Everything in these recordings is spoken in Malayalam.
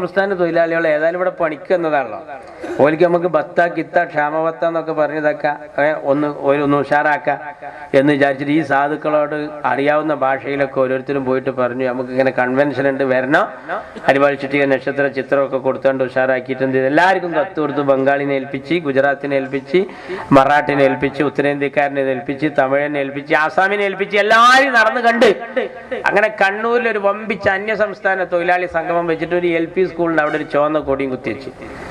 അന്യസംസ്ഥാന തൊഴിലാളികൾ ഏതായാലും ഇവിടെ പണിക്ക് എന്നതാണല്ലോ. ഓലിക്ക് നമുക്ക് ബത്ത കിത്ത ക്ഷാമബത്ത എന്നൊക്കെ പറഞ്ഞതൊക്കെ ഒന്ന് ഉഷാറാക്കാം എന്ന് വിചാരിച്ചിട്ട് ഈ സാധുക്കളോട് അറിയാവുന്ന ഭാഷയിലൊക്കെ ഓരോരുത്തരും പോയിട്ട് പറഞ്ഞു, നമുക്ക് ഇങ്ങനെ കൺവെൻഷൻ ഉണ്ട്, വരണം. അരിവാൾ ചുറ്റിക നക്ഷത്ര ചിത്രമൊക്കെ കൊടുത്തുകൊണ്ട് ഉഷാറാക്കിയിട്ടുണ്ട്. എല്ലാവർക്കും കത്ത് കൊടുത്തു. ബംഗാളിനെ ഏൽപ്പിച്ച്, ഗുജറാത്തിനെ ഏൽപ്പിച്ച്, മറാഠിനെ ഏൽപ്പിച്ച്, ഉത്തരേന്ത്യക്കാരനെ ഏൽപ്പിച്ച്, തമിഴിനെ ഏൽപ്പിച്ച്, ആസാമിനെ ഏൽപ്പിച്ച് എല്ലാവരും നടന്ന് കണ്ട്. അങ്ങനെ കണ്ണൂരിൽ ഒരു വമ്പിച്ച അന്യസംസ്ഥാന തൊഴിലാളി സംഗമം വെച്ചിട്ട് ഒരു LP സ്കൂളിന് അവിടെ ഒരു ചുവന്ന കൊടിയും കുത്തിവെച്ച്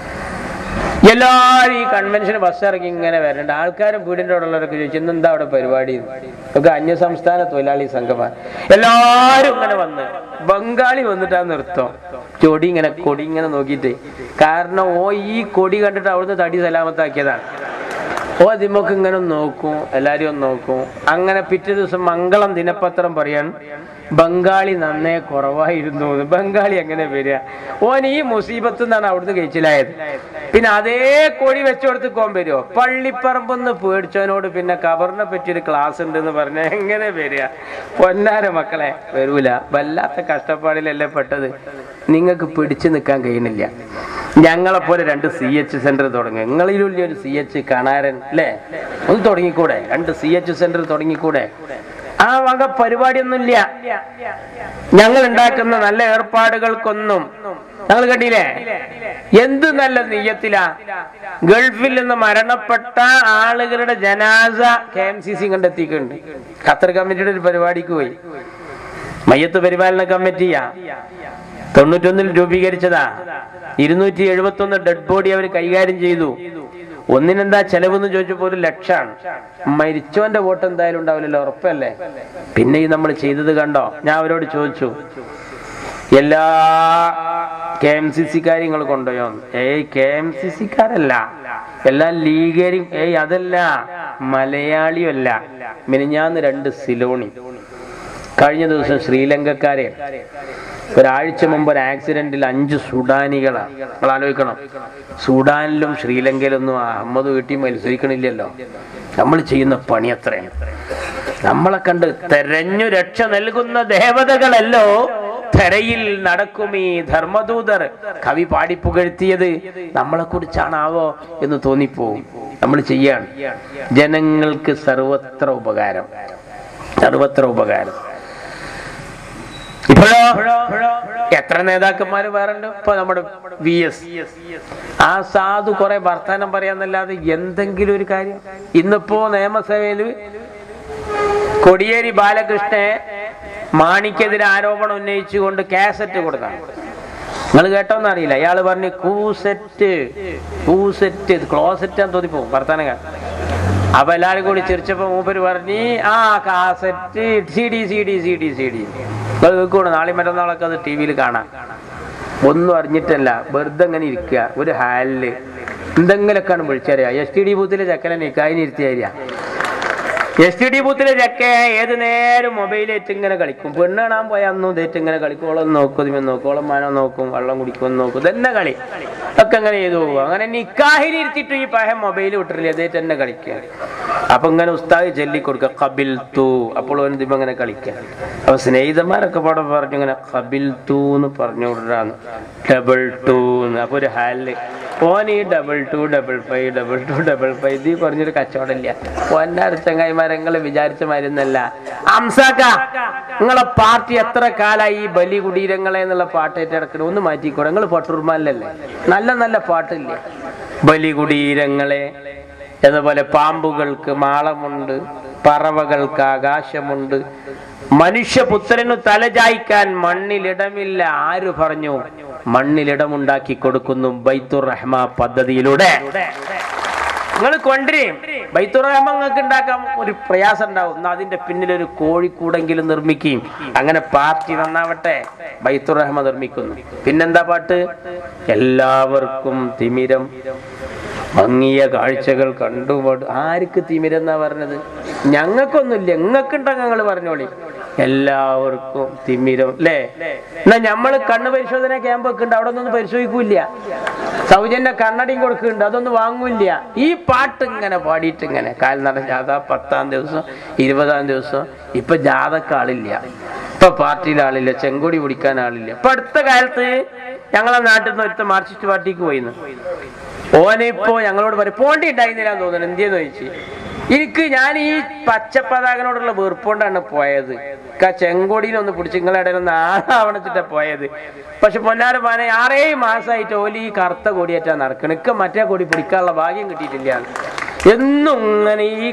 എല്ലാവരും ഈ കൺവെൻഷന് ബസ് ഇറക്കി ഇങ്ങനെ വരണ്ട. ആൾക്കാരും വീടിൻ്റെ അവിടെ ഉള്ളവരൊക്കെ ചോദിച്ചു, ഇന്നെന്താ അവിടെ പരിപാടി? ഒക്കെ അന്യസംസ്ഥാന തൊഴിലാളി സംഘമാണ്. എല്ലാവരും ഇങ്ങനെ വന്ന് ബംഗാളി വന്നിട്ടാ നിർത്തം കൊടി ഇങ്ങനെ നോക്കിയിട്ട്. കാരണം ഈ കൊടി കണ്ടിട്ട് അവിടുന്ന് തടി സലാമത്താക്കിയതാണ്. അതിമൊക്കെ ഇങ്ങനെ നോക്കും, എല്ലാവരും ഒന്ന് നോക്കും. അങ്ങനെ പിറ്റേ ദിവസം മംഗളം ദിനപത്രം പറയാൻ ബംഗാളി നന്നേ കുറവായിരുന്നു. ബംഗാളി എങ്ങനെ വരിക? ഈ മുസീബത്ത് നിന്നാണ് അവിടുന്ന് കഴിച്ചിലായത്. പിന്നെ അതേ കൊടി വെച്ചുകൊടുത്ത് വരുമോ? പള്ളിപ്പറമ്പൊന്ന് പേടിച്ചവനോട് പിന്നെ ഖബറിനെ പറ്റിയൊരു ക്ലാസ് ഉണ്ടെന്ന് പറഞ്ഞാൽ എങ്ങനെ വരിക? പൊന്നാര മക്കളെ, വരൂല. വല്ലാത്ത കഷ്ടപ്പാടിലല്ലേ പെട്ടത്. നിങ്ങൾക്ക് പിടിച്ചു നിൽക്കാൻ കഴിയുന്നില്ല. ഞങ്ങളെപ്പോലെ 2 CH സെന്റർ തുടങ്ങുക. നിങ്ങളിലുള്ള ഒരു CH കാണാരൻ അല്ലേ, ഒന്ന് തുടങ്ങിക്കൂടെ? 2 CH സെന്റർ തുടങ്ങിക്കൂടെ? ആ വക പരിപാടിയൊന്നുമില്ല. ഞങ്ങൾ ഉണ്ടാക്കുന്ന നല്ല ഏർപ്പാടുകൾക്കൊന്നും ഞങ്ങൾ കണ്ടില്ലേ? എന്ത് നല്ല നെയ്യത്തിലാ ഗൾഫിൽ നിന്ന് മരണപ്പെട്ട ആളുകളുടെ ജനാസ KMCC കണ്ടെത്തിയിട്ടുണ്ട്. ഖത്തർ കമ്മിറ്റിയുടെ ഒരു പരിപാടിക്ക് പോയി. മയ്യത്ത് പരിപാലന കമ്മിറ്റിയാ 91-ൽ രൂപീകരിച്ചതാ. 271 ഡെഡ് ബോഡി അവർ കൈകാര്യം ചെയ്തു. ഒന്നിനെന്താ ചെലവെന്ന് ചോദിച്ചപ്പോൾ 1 ലക്ഷമാണ്. മരിച്ചവന്റെ വോട്ട് എന്തായാലും ഉണ്ടാവില്ലല്ലോ, ഉറപ്പല്ലേ? പിന്നെ ഈ നമ്മൾ ചെയ്തത് കണ്ടോ? ഞാൻ അവരോട് ചോദിച്ചു, എല്ലാ KMCC കാര്യങ്ങൾ കൊണ്ടുപോയോ? KMCC-ക്കാരല്ല, എല്ലാ ലീഗരും. അതല്ല, മലയാളിയല്ല. മിനിഞ്ഞാന്ന് 2 സിലോണി, കഴിഞ്ഞ ദിവസം ശ്രീലങ്കക്കാരെ. ഒരാഴ്ച മുമ്പ് ഒരു ആക്സിഡന്റിൽ 5 സുഡാനികളാണ്. നിങ്ങൾ ആലോചിക്കണം, സുഡാനിലും ശ്രീലങ്കയിലൊന്നും അഹമ്മദ് വീട്ടിൽ മത്സരിക്കണില്ലല്ലോ. നമ്മൾ ചെയ്യുന്ന പണി അത്രയാണ്. നമ്മളെ കണ്ട് തെരഞ്ഞു രക്ഷ നൽകുന്ന ദേവതകളല്ലോ ധരയിൽ നടക്കും ഈ ധർമ്മദൂതർ. കവി പാടിപ്പുകഴ്ത്തിയത് നമ്മളെ കുറിച്ചാണാവോ എന്ന് തോന്നിപ്പോവും. നമ്മൾ ചെയ്യാണ്. ജനങ്ങൾക്ക് സർവത്ര ഉപകാരം, സർവത്ര ഉപകാരം. ഇപ്പോഴോ എത്ര നേതാക്കന്മാര് വേറല്ലോ. ഇപ്പൊ നമ്മുടെ VS ആ സാധു കുറെ വർത്തമാനം പറയാന്നല്ലാതെ എന്തെങ്കിലും ഒരു കാര്യം. ഇന്നിപ്പോ നിയമസഭയില് കോടിയേരി ബാലകൃഷ്ണനെ മാണിക്കെതിരെ ആരോപണം ഉന്നയിച്ചുകൊണ്ട് കാസറ്റ് കൊടുത്താണ്. നിങ്ങൾ കേട്ടോന്ന് അറിയില്ല. അയാള് പറഞ്ഞു ക്ലോസറ്റ് ക്ലോസറ്റാന്ന് തോന്നിപ്പോവും വർത്തമാനം. അപ്പൊ എല്ലാരും കൂടി ചിരിച്ചപ്പോ മൂപ്പര് പറഞ്ഞു, ആ കാസറ്റ് CD കേൾക്കൂടെ, നാളെ മറ്റന്നാളൊക്കെ അത് TV-യിൽ കാണാം. ഒന്നും അറിഞ്ഞിട്ടല്ല, വെറുതെ അങ്ങനെ ഇരിക്കുക ഒരു ഹാലില്. എന്തെങ്കിലൊക്കെയാണ് വിളിച്ചറിയാ. STD ബൂത്തിലെ ചെക്കനെ നിക്കായിനിരുത്തിയ STD ബൂത്തിലെ ചെക്ക ഏത് നേരം മൊബൈലേറ്റ് ഇങ്ങനെ കളിക്കും. പെണ്ണ് കാണാൻ പോയാൽ അന്നും ഇതേറ്റ് ഇങ്ങനെ കളിക്കും. ഓളം നോക്കും, ഇതിമേ നോക്കും, ഓളം മാനോ നോക്കും, വെള്ളം കുടിക്കുമെന്ന് നോക്കും. ഇതന്നെ കളി ഒക്കെ അങ്ങനെ ചെയ്തു പോകും. അങ്ങനെ നിക്കാഹിനിരുത്തിട്ട് ഈ പഹം മൊബൈൽ വിട്ടിട്ടില്ല, ഇതേറ്റ് തന്നെ കളിക്കുക. അപ്പൊ ഇങ്ങനെ ഉസ്താദ് ചൊല്ലിക്കൊടുക്കുക ഖബിൽതു. അപ്പോൾ ഇതിപ്പോ അങ്ങനെ കളിക്കുക. അപ്പൊ സ്നേഹിതന്മാരൊക്കെ പാടെ പറഞ്ഞു ഇങ്ങനെ ഖബിൽതു എന്ന് പറഞ്ഞു കൊടുക്കാന്ന്, 222. അപ്പൊ ഒരു ഹാലില് ഓന് ഈ 2255 ഇത് പറഞ്ഞൊരു കച്ചവടമില്ല. ഓൻ്റെ ചങ്ങായിമാരെങ്ങള് വിചാരിച്ച മരുന്നല്ല. അംസാക്ക, നിങ്ങളെ പാർട്ടി എത്ര കാലായി ഈ ബലി കുടീരങ്ങളെ എന്നുള്ള പാട്ട് ഏറ്റെടുക്കണം? ഒന്ന് മാറ്റിക്കൂടെ? നിങ്ങൾ പട്ടുർമാലല്ലേ, നല്ല നല്ല പാട്ടില്ലേ? ബലി കുടീരങ്ങളെ എന്നപോലെ പാമ്പുകൾക്ക് മാളമുണ്ട്, പറവകൾക്ക് ആകാശമുണ്ട്, മനുഷ്യപുത്രനു തലചായ്ക്കാൻ മണ്ണിലിടമില്ല. ആര് പറഞ്ഞു? മണ്ണിലിടമുണ്ടാക്കി കൊടുക്കുന്നു ബൈത്തുർ റഹ്മ പദ്ധതിയിലൂടെ. നിങ്ങൾ കൊണ്ടുവരും ബൈത്തുർ റഹ്മ. നിങ്ങൾക്ക് ഉണ്ടാക്കാൻ ഒരു പ്രയാസം ഉണ്ടാവും. എന്നാൽ അതിന്റെ പിന്നിലൊരു കോഴിക്കൂടെങ്കിലും നിർമ്മിക്കുകയും. അങ്ങനെ പാർട്ടി നന്നാവട്ടെ. ബൈത്തുർ റഹ്മ നിർമ്മിക്കുന്നു. പിന്നെന്താ പാട്ട്? എല്ലാവർക്കും തിമിരം, ഭംഗിയ കാഴ്ചകൾ കണ്ടുപാട്. ആർക്ക് തിമിരെന്നാ പറഞ്ഞത്? ഞങ്ങൾക്കൊന്നുമില്ല, നിങ്ങൾക്കുണ്ടെങ്കിൽ ഞങ്ങൾ പറഞ്ഞോളി. എല്ലാവർക്കും തിമിരം അല്ലേ? എന്നാ ഞമ്മള് കണ്ണ് പരിശോധന ക്യാമ്പ് ഒക്കെ ഉണ്ട്, അവിടെ ഒന്നും പരിശോധിക്കൂല്ല. സൗജന്യ കണ്ണടയും കൊടുക്കുന്നുണ്ട്, അതൊന്നും വാങ്ങൂല്ല. ഈ പാട്ട് ഇങ്ങനെ പാടിയിട്ട് ഇങ്ങനെ കാൽനട ജാഥ 10-ാം ദിവസം 20-ാം ദിവസം. ഇപ്പൊ ജാഥക്ക് ആളില്ല, ഇപ്പൊ പാർട്ടിയിൽ ആളില്ല, ചെങ്കൊടി പിടിക്കാൻ ആളില്ല. ഇപ്പൊ അടുത്ത കാലത്ത് ഞങ്ങളെ നാട്ടിൽ നിന്ന് ഒരുത്ത മാർക്സിസ്റ്റ് പാർട്ടിക്ക് പോയിന്ന്. ഓനിപ്പോ ഞങ്ങളോട് പറയും പോണ്ടി ഉണ്ടായിരുന്നില്ല തോന്നുന്നു. എന്തിയെന്ന് ചോദിച്ചു. ഞാൻ ഈ പച്ചപ്പതാകനോടുള്ള വെറുപ്പുകൊണ്ടാണ് പോയത്. ചെങ്കോടിനൊന്ന് പിടിച്ച് നിങ്ങളുടെ ഇടയിൽ ഒന്ന് ആളാവണച്ചിട്ടാ പോയത്. പക്ഷെ പൊന്നാര പാനെ 6 മാസമായിട്ട് ഓലി ഈ കറുത്ത കൊടിയേറ്റാ നടക്കണം. മറ്റേ കൊടി പിടിക്കാനുള്ള ഭാഗ്യം കിട്ടിയിട്ടില്ല. എന്നും ഇങ്ങനെ ഈ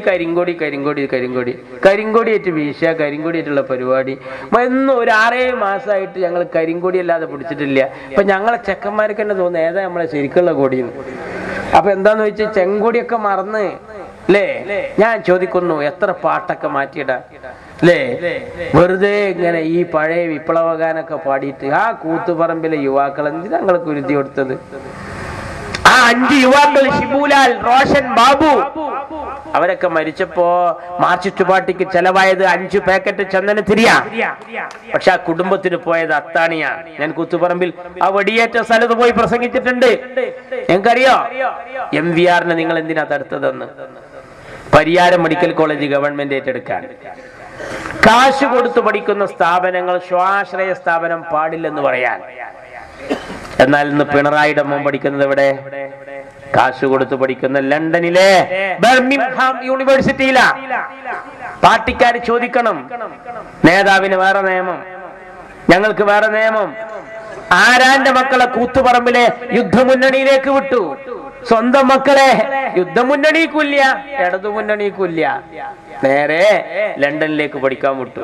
കരിങ്കൊടിയേറ്റ് വീശ, കരിങ്കൊടിയായിട്ടുള്ള പരിപാടി എന്നും ഒരു 6 മാസമായിട്ട് ഞങ്ങൾ കരിങ്കൊടി അല്ലാതെ പിടിച്ചിട്ടില്ല. അപ്പൊ ഞങ്ങളെ ചെക്കന്മാർക്ക് തന്നെ തോന്നുന്നു ഏതാ നമ്മളെ ശരിക്കുള്ള കൊടിയെന്ന്. അപ്പൊ എന്താന്ന് വെച്ചാൽ ചെങ്കൊടിയൊക്കെ മറന്ന് അല്ലേ. ഞാൻ ചോദിക്കുന്നു എത്ര പാട്ടൊക്കെ മാറ്റിയിടാ അല്ലേ. വെറുതെ ഇങ്ങനെ ഈ പഴയ വിപ്ലവഗാനൊക്കെ പാടിയിട്ട് ആ കൂത്തുപറമ്പിലെ യുവാക്കൾ എന്തിനാ ഞങ്ങൾ കുരുതി കൊടുത്തത്? ആ 5 യുവാക്കൾ ഷിബുലാൽ, റോഷൻ, ബാബു അവരൊക്കെ മരിച്ചപ്പോ മാർക്സിസ്റ്റ് പാർട്ടിക്ക് ചെലവായത് 5 പാക്കറ്റ് ചന്ദനത്തിരിയാ. പക്ഷെ ആ കുടുംബത്തിന് പോയത് അത്താണിയാ. ഞാൻ കൂത്തുപറമ്പിൽ ആ വെടിയേറ്റ സ്ഥലത്ത് പോയി പ്രസംഗിച്ചിട്ടുണ്ട്. ഞങ്ങൾക്കറിയോ MVR നിങ്ങൾ എന്തിനാ തടുത്തതെന്ന്. പരിയാരം മെഡിക്കൽ കോളേജ് ഗവൺമെന്റ് ഏറ്റെടുക്കാൻ കാശ് കൊടുത്തു പഠിക്കുന്ന സ്ഥാപനങ്ങൾ സ്വാശ്രയ സ്ഥാപനം പാടില്ലെന്ന് പറയാൻ. എന്നാൽ ഇന്ന് പിണറായിയുടെ മോൻ പഠിക്കുന്നത് എവിടെ? കാശ് കൊടുത്തു പഠിക്കുന്ന ലണ്ടനിലെ ബർമിംഗ്ഹാം യൂണിവേഴ്സിറ്റിയിലാ. പാർട്ടിക്കാര് ചോദിക്കണം, നേതാവിന് വേറെ നിയമം, ഞങ്ങൾക്ക് വേറെ നിയമം. ആരാന്റെ മക്കളെ കൂത്തുപറമ്പിലെ യുദ്ധമുന്നണിയിലേക്ക് വിട്ടു? സ്വന്തം മക്കളെ യുദ്ധമുന്നണിക്കുല്ല, ഇടതുമുന്നണിക്കുല്ല, നേരെ ലണ്ടനിലേക്ക് പഠിക്കാൻ വിട്ടു.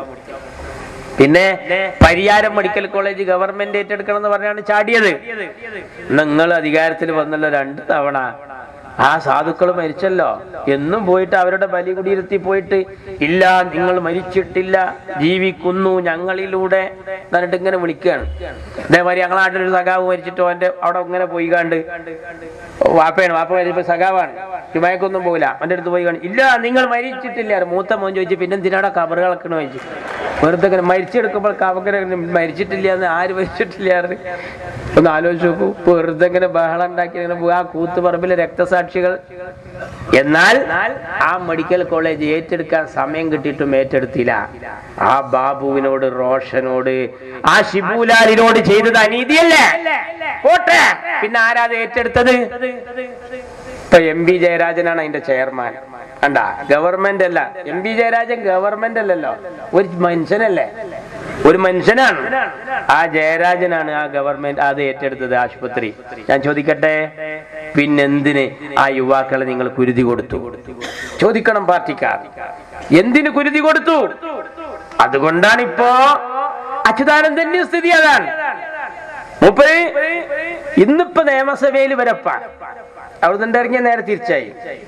പിന്നെ പരിയാരം മെഡിക്കൽ കോളേജ് ഗവൺമെന്റ് ഏറ്റെടുക്കണം എന്ന് പറഞ്ഞാണ് ചാടിയത്. നിങ്ങൾ അധികാരത്തിൽ വന്നല്ലോ 2 തവണ. ആ സാധുക്കൾ മരിച്ചല്ലോ. എന്നും പോയിട്ട് അവരുടെ ബലികുടീരത്തിൽ പോയിട്ട് ഇല്ല നിങ്ങൾ മരിച്ചിട്ടില്ല, ജീവിക്കുന്നു ഞങ്ങളിലൂടെ എന്നിട്ട് ഇങ്ങനെ വിളിക്കുകയാണ്. അതേമാതിരി ഞങ്ങളെ നാട്ടിലൊരു സഖാവ് മരിച്ചിട്ട് അവന്റെ അവിടെ ഇങ്ങനെ പോയി കണ്ട് വാപ്പ മരിച്ചപ്പോ സഖാവാണ്, ചുമയൊക്കൊന്നും പോകില്ല. അവന്റെ അടുത്ത് പോയി കാണും, ഇല്ല നിങ്ങൾ മരിച്ചിട്ടില്ല. മൂത്ത മോൻ ചോദിച്ചു പിന്നെ എന്തിനാടാ കബറുകളൊക്കെ ചോദിച്ചു. വെറുതെ ഇങ്ങനെ മരിച്ചെടുക്കുമ്പോൾ കബക്കര മരിച്ചിട്ടില്ല എന്ന് ആര് മരിച്ചിട്ടില്ല ഒന്ന് ആലോചിച്ച് നോക്കൂ. വെറുതെ ഇങ്ങനെ ബഹളം ഉണ്ടാക്കി ഇങ്ങനെ ആ കൂത്തുപറമ്പിലെ രക്തസാക്ഷികൾ. എന്നാൽ ആ മെഡിക്കൽ കോളേജ് ഏറ്റെടുക്കാൻ സമയം കിട്ടിയിട്ടും ഏറ്റെടുത്തില്ല. ആ ബാബുവിനോട്, റോഷനോട്, ആ ഷിബുലാലിനോട് ചെയ്തത് അനീതിയല്ലേ? പോട്ടെ, പിന്നെ ആരാത് ഏറ്റെടുത്തത്? ഇപ്പൊ MB ജയരാജനാണ് അതിന്റെ ചെയർമാൻ. കണ്ടാ, ഗവൺമെന്റ് അല്ല. MB ജയരാജൻ ഗവൺമെന്റ് അല്ലല്ലോ, ഒരു മനുഷ്യനല്ലേ, ഒരു മനുഷ്യനാണ്. ആ ജയരാജനാണ് ആ ഗവൺമെന്റ് അത് ഏറ്റെടുത്തത്, ആശുപത്രി. ഞാൻ ചോദിക്കട്ടെ, പിന്നെന്തിന് ആ യുവാക്കളെ നിങ്ങൾ കുരുതി കൊടുത്തു? ചോദിക്കണം പാർട്ടിക്കാർ, എന്തിന് കുരുതി കൊടുത്തു? അതുകൊണ്ടാണ് ഇപ്പോ അച്യുതാനന്ദന്റെ സ്ഥിതി അതാണ്. മൂപ്പര് ഇന്നിപ്പോ നിയമസഭയിൽ വരപ്പ അവിടുന്ന് ഇറങ്ങിയ നേരെ തിരിച്ചായി.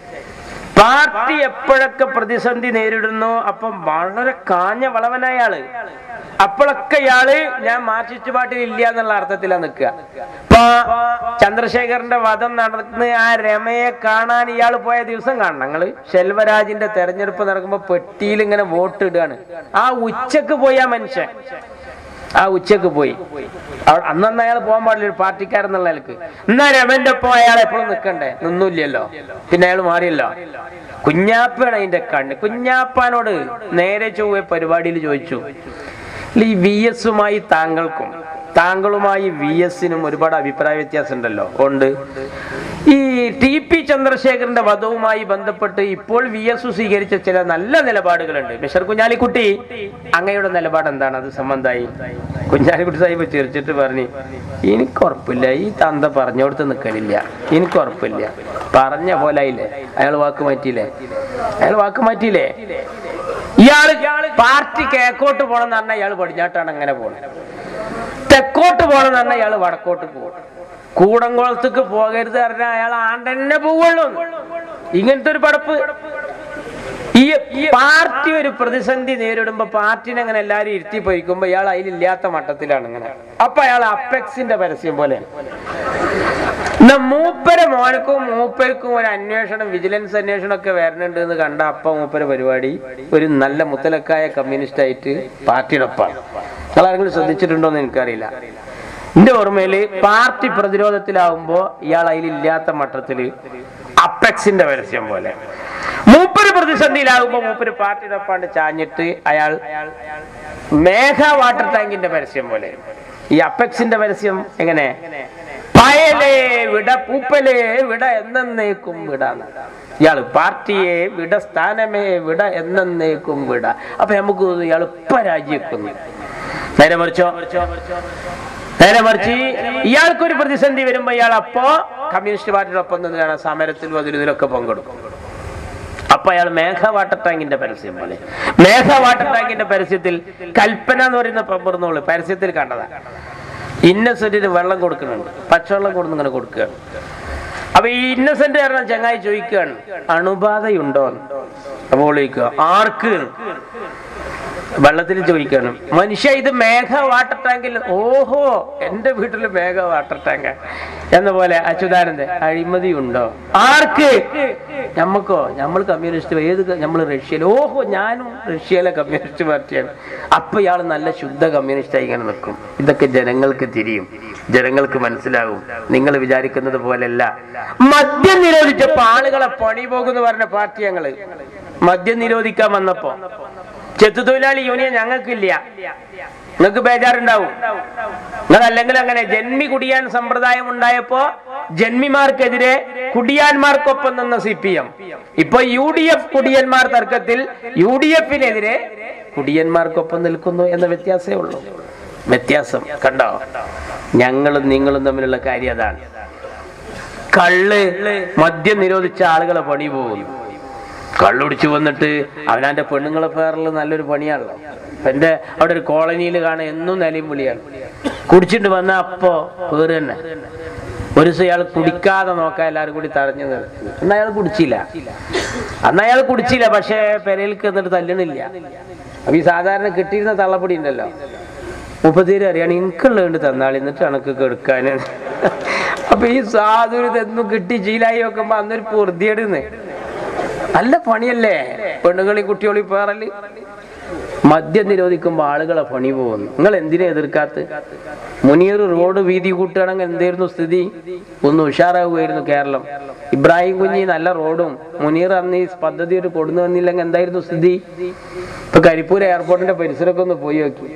പാർട്ടി എപ്പോഴൊക്കെ പ്രതിസന്ധി നേരിടുന്നു അപ്പം വളരെ കാഞ്ഞ വളവനായ ആള്, അപ്പോഴൊക്കെ ഇയാള് ഞാൻ മാർക്സിസ്റ്റ് പാർട്ടിയിൽ ഇല്ല എന്നുള്ള അർത്ഥത്തിലാണ് നിൽക്കുക. ഇപ്പൊ ചന്ദ്രശേഖരന്റെ വധം നടന്ന് ആ രമയെ കാണാൻ ഇയാള് പോയ ദിവസം കാണണം നിങ്ങള്. ശെൽവരാജിന്റെ തെരഞ്ഞെടുപ്പ് നടക്കുമ്പോ പെട്ടിയിൽ ഇങ്ങനെ വോട്ട് ഇടുകയാണ്. ആ ഉച്ചക്ക് പോയി ആ മനുഷ്യൻ, ആ ഉച്ചക്ക് പോയി. അന്നന്ന് അയാൾ പോകാൻ പാടില്ല, ഒരു പാർട്ടിക്കാരെന്നുള്ള ആൾക്ക്. എന്നാ രമന്റെ ഒപ്പം അയാൾ എപ്പോഴും നിൽക്കണ്ടേ? നിന്നില്ലല്ലോ, പിന്നെ അയാൾ മാറിയല്ലോ. കുഞ്ഞാപ്പാണ് അതിന്റെ കണ്ണ്. കുഞ്ഞാപ്പാനോട് നേരെ ചൊവ്വേ പരിപാടിയിൽ ചോദിച്ചു, ഈ VS-ഉമായി താങ്കളുമായി VS-നും ഒരുപാട് അഭിപ്രായ വ്യത്യാസം ഉണ്ടല്ലോ. ഉണ്ട്. ഈ TP ചന്ദ്രശേഖരന്റെ വധവുമായി ബന്ധപ്പെട്ട് ഇപ്പോൾ VS സ്വീകരിച്ച ചില നല്ല നിലപാടുകളുണ്ട്. മിസ്റ്റർ കുഞ്ഞാലിക്കുട്ടി, അങ്ങയുടെ നിലപാട് എന്താണ് അത് സംബന്ധമായി? കുഞ്ഞാലിക്കുട്ടി സാഹിബ് ചിരിച്ചിട്ട് പറഞ്ഞു, എനിക്കുറപ്പില്ല, ഈ തന്ത പറഞ്ഞോടത്ത് നിൽക്കലില്ല, എനിക്കുറപ്പില്ല. പറഞ്ഞ പോലെ ആയില്ലേ, അയാൾ വാക്ക് മാറ്റിയില്ലേ. ഇയാള് പാർട്ടി കിഴക്കോട്ട് പോണെന്ന് പറഞ്ഞാൽ ഇയാൾ പടിഞ്ഞാട്ടാണ് അങ്ങനെ പോണത്. തെക്കോട്ട് പോണെന്ന് പറഞ്ഞാൽ ഇയാൾ വടക്കോട്ട് പോകും. കൂടംകുളത്തേക്ക് പോകരുത് പറഞ്ഞാൽ അയാൾ ആണ്ടന്നെ പോവുള്ളൂ. ഇങ്ങനത്തെ ഒരു പടപ്പ്. ഈ പാർട്ടി ഒരു പ്രതിസന്ധി നേരിടുമ്പോ പാർട്ടിനെ അങ്ങനെ എല്ലാരും ഇരുത്തി പോയിക്കുമ്പോ ഇയാൾ അതിലില്ലാത്ത മട്ടത്തിലാണ് ഇങ്ങനെ. അപ്പൊ അയാൾ അപ്പെക്സിന്റെ പരസ്യം പോലെ. മൂപ്പർക്കും ഒരു അന്വേഷണം, വിജിലൻസ് അന്വേഷണം ഒക്കെ വരണുണ്ട് എന്ന് കണ്ട അപ്പ മൂപ്പര പരിപാടി ഒരു നല്ല മുത്തലക്കായ കമ്മ്യൂണിസ്റ്റ് ആയിട്ട് പാർട്ടിയുടെ ഒപ്പാണ്. നിങ്ങളാരെങ്കിലും ശ്രദ്ധിച്ചിട്ടുണ്ടോന്ന് എനിക്കറിയില്ല. എന്റെ ഓർമ്മയില് പാർട്ടി പ്രതിരോധത്തിലാവുമ്പോ ഇയാൾ അതിലില്ലാത്ത മട്ടത്തില് അപ്പെക്സിന്റെ പരസ്യം പോലെ. മൂപ്പര് പ്രതിസന്ധിയിലാകുമ്പോ മൂപ്പര് പാർട്ടിയുടെ ഒപ്പാണ്ട് ചാഞ്ഞിട്ട് അയാൾ മേഘ വാട്ടർ ടാങ്കിന്റെ പരസ്യം പോലെ. ഈ അപ്പെക്സിന്റെ പരസ്യം എങ്ങനെ? പായലേ വിട പൂപ്പലേ വിട എന്നേക്കും വിട. ഇയാള് പാർട്ടിയെ വിട, സ്ഥാനമേ വിട, എന്നേക്കും വിട. അപ്പൊ നമുക്ക് ഇയാൾ ഇപ്പൊ രാജിവെക്കുന്നു. നേരെ മറിച്ചോ? നേരെ മറിച്ച് ഇയാൾക്കൊരു പ്രതിസന്ധി വരുമ്പോ ഇയാൾ അപ്പോ കമ്മ്യൂണിസ്റ്റ് പാർട്ടിയോടൊപ്പം നിന്നാണ് സമരത്തിലും ഇതിലൊക്കെ പങ്കെടുക്കും. അപ്പൊ അയാൾ മേഘ വാട്ടർ ടാങ്കിന്റെ പരസ്യം പോലെ. മേഘ വാട്ടർ ടാങ്കിന്റെ പരസ്യത്തിൽ കൽപ്പന എന്ന് പറയുന്ന പമ്പർന്നോള് പരസ്യത്തിൽ കണ്ടതാ. ഇന്നസെന്റിന് വെള്ളം കൊടുക്കുന്നുണ്ട്, പച്ചവെള്ളം കൊടുന്ന് ഇങ്ങനെ കൊടുക്കുകയാണ്. അപ്പൊ ഈ ഇന്നസെന്റ് കാരണം ചങ്ങായി ചോദിക്കുകയാണ്, അണുബാധയുണ്ടോ? അപ്പോൾ ചോദിക്കുക, ആർക്ക്? വെള്ളത്തിൽ ചോദിക്കണം. മനുഷ്യ, ഇത് മേഘ വാട്ടർ ടാങ്കിൽ. ഓഹോ, എന്റെ വീട്ടില് മേഘ വാട്ടർ ടാങ്ക് എന്ന പോലെ അച്യുതാനന്ദൻ, അഴിമതി ഉണ്ടോ? ആർക്ക്? നമ്മക്കോ? നമ്മൾ കമ്മ്യൂണിസ്റ്റ്. ഏത്? നമ്മൾ റഷ്യയിൽ. ഓഹോ, ഞാനും റഷ്യയിലെ കമ്മ്യൂണിസ്റ്റ് പാർട്ടിയാണ്. അപ്പൊ ഇയാൾ നല്ല ശുദ്ധ കമ്മ്യൂണിസ്റ്റായി ഇങ്ങനെ നിൽക്കും. ഇതൊക്കെ ജനങ്ങൾക്ക് തിരിയും, ജനങ്ങൾക്ക് മനസ്സിലാകും. നിങ്ങൾ വിചാരിക്കുന്നത് പോലെയല്ല. മദ്യം നിരോധിച്ചപ്പോ ആളുകളെ പണി പോകുന്നു പറഞ്ഞ പാർട്ടി ഞങ്ങള്. മദ്യം നിരോധിക്കാൻ വന്നപ്പോ ചെത്തുതൊഴിലാളി യൂണിയൻ ഞങ്ങൾക്കില്ല, നിങ്ങൾക്ക് ബേജാറുണ്ടാവും. നിങ്ങൾ അല്ലെങ്കിൽ അങ്ങനെ ജന്മി കുടിയാൻ സമ്പ്രദായം ഉണ്ടായപ്പോ ജന്മിമാർക്കെതിരെ കുടിയാന്മാർക്കൊപ്പം നിന്ന CPM. ഇപ്പൊ UDF കുടിയന്മാർ തർക്കത്തിൽ UDFനെതിരെ കുടിയന്മാർക്കൊപ്പം നിൽക്കുന്നു എന്ന വ്യത്യാസമേ ഉള്ളൂ. വ്യത്യാസം കണ്ടോ? ഞങ്ങളും നിങ്ങളും തമ്മിലുള്ള കാര്യം അതാണ്. കള്ള് മദ്യം നിരോധിച്ച ആളുകളെ പണി പോകുന്നു. കള്ളുടിച്ചു വന്നിട്ട് അവനാന്റെ പെണ്ണുങ്ങളെ പേരിൽ നല്ലൊരു പണിയാണല്ലോ. എന്റെ അവിടെ ഒരു കോളനിയിൽ കാണാൻ എന്നും നിലയും വിളിയാണ്. കുടിച്ചിട്ട് വന്ന അപ്പോ പേര് തന്നെ. ഒരു ദിവസം അയാൾ കുടിക്കാതെ നോക്കാൻ എല്ലാവരും കൂടി തടഞ്ഞു നിർത്തി. അയാൾ കുടിച്ചില്ല. പക്ഷെ പെരയിലേക്ക് എന്നിട്ട് തല്ലണില്ല. അപ്പൊ ഈ സാധാരണ കിട്ടിയിരുന്ന തള്ളപ്പൊടി ഉണ്ടല്ലോ, മുപ്പത്തേര് അറിയാണ്, എനിക്കുള്ളത് തന്നാളി, എന്നിട്ട് കണക്ക് കെടുക്കാന്. അപ്പൊ ഈ സാധു ഇതെന്നും കിട്ടി ശീലായി വെക്കുമ്പോ അന്നൊരു പൊറുതിയെടുന്ന്. നല്ല പണിയല്ലേ പെണ്ണുങ്ങളി കുട്ടികളി പേറല്. മദ്യം നിരോധിക്കുമ്പോ ആളുകളെ പണി പോകുന്നു. നിങ്ങൾ എന്തിനാ എതിർക്കാത്ത? മുനീർ റോഡ് വീതി കൂട്ടുകയാണെങ്കിൽ എന്തായിരുന്നു സ്ഥിതി? ഒന്ന് ഉഷാറാവുകയായിരുന്നു കേരളം. ഇബ്രാഹിം കുഞ്ഞി നല്ല റോഡും മുനീർ അന്ന് ഈ പദ്ധതി ഒരു കൊടുന്നു വന്നില്ലെങ്കിൽ എന്തായിരുന്നു സ്ഥിതി? ഇപ്പൊ കരിപ്പൂർ എയർപോർട്ടിന്റെ പരിസരമൊക്കെ ഒന്ന് പോയി നോക്കി.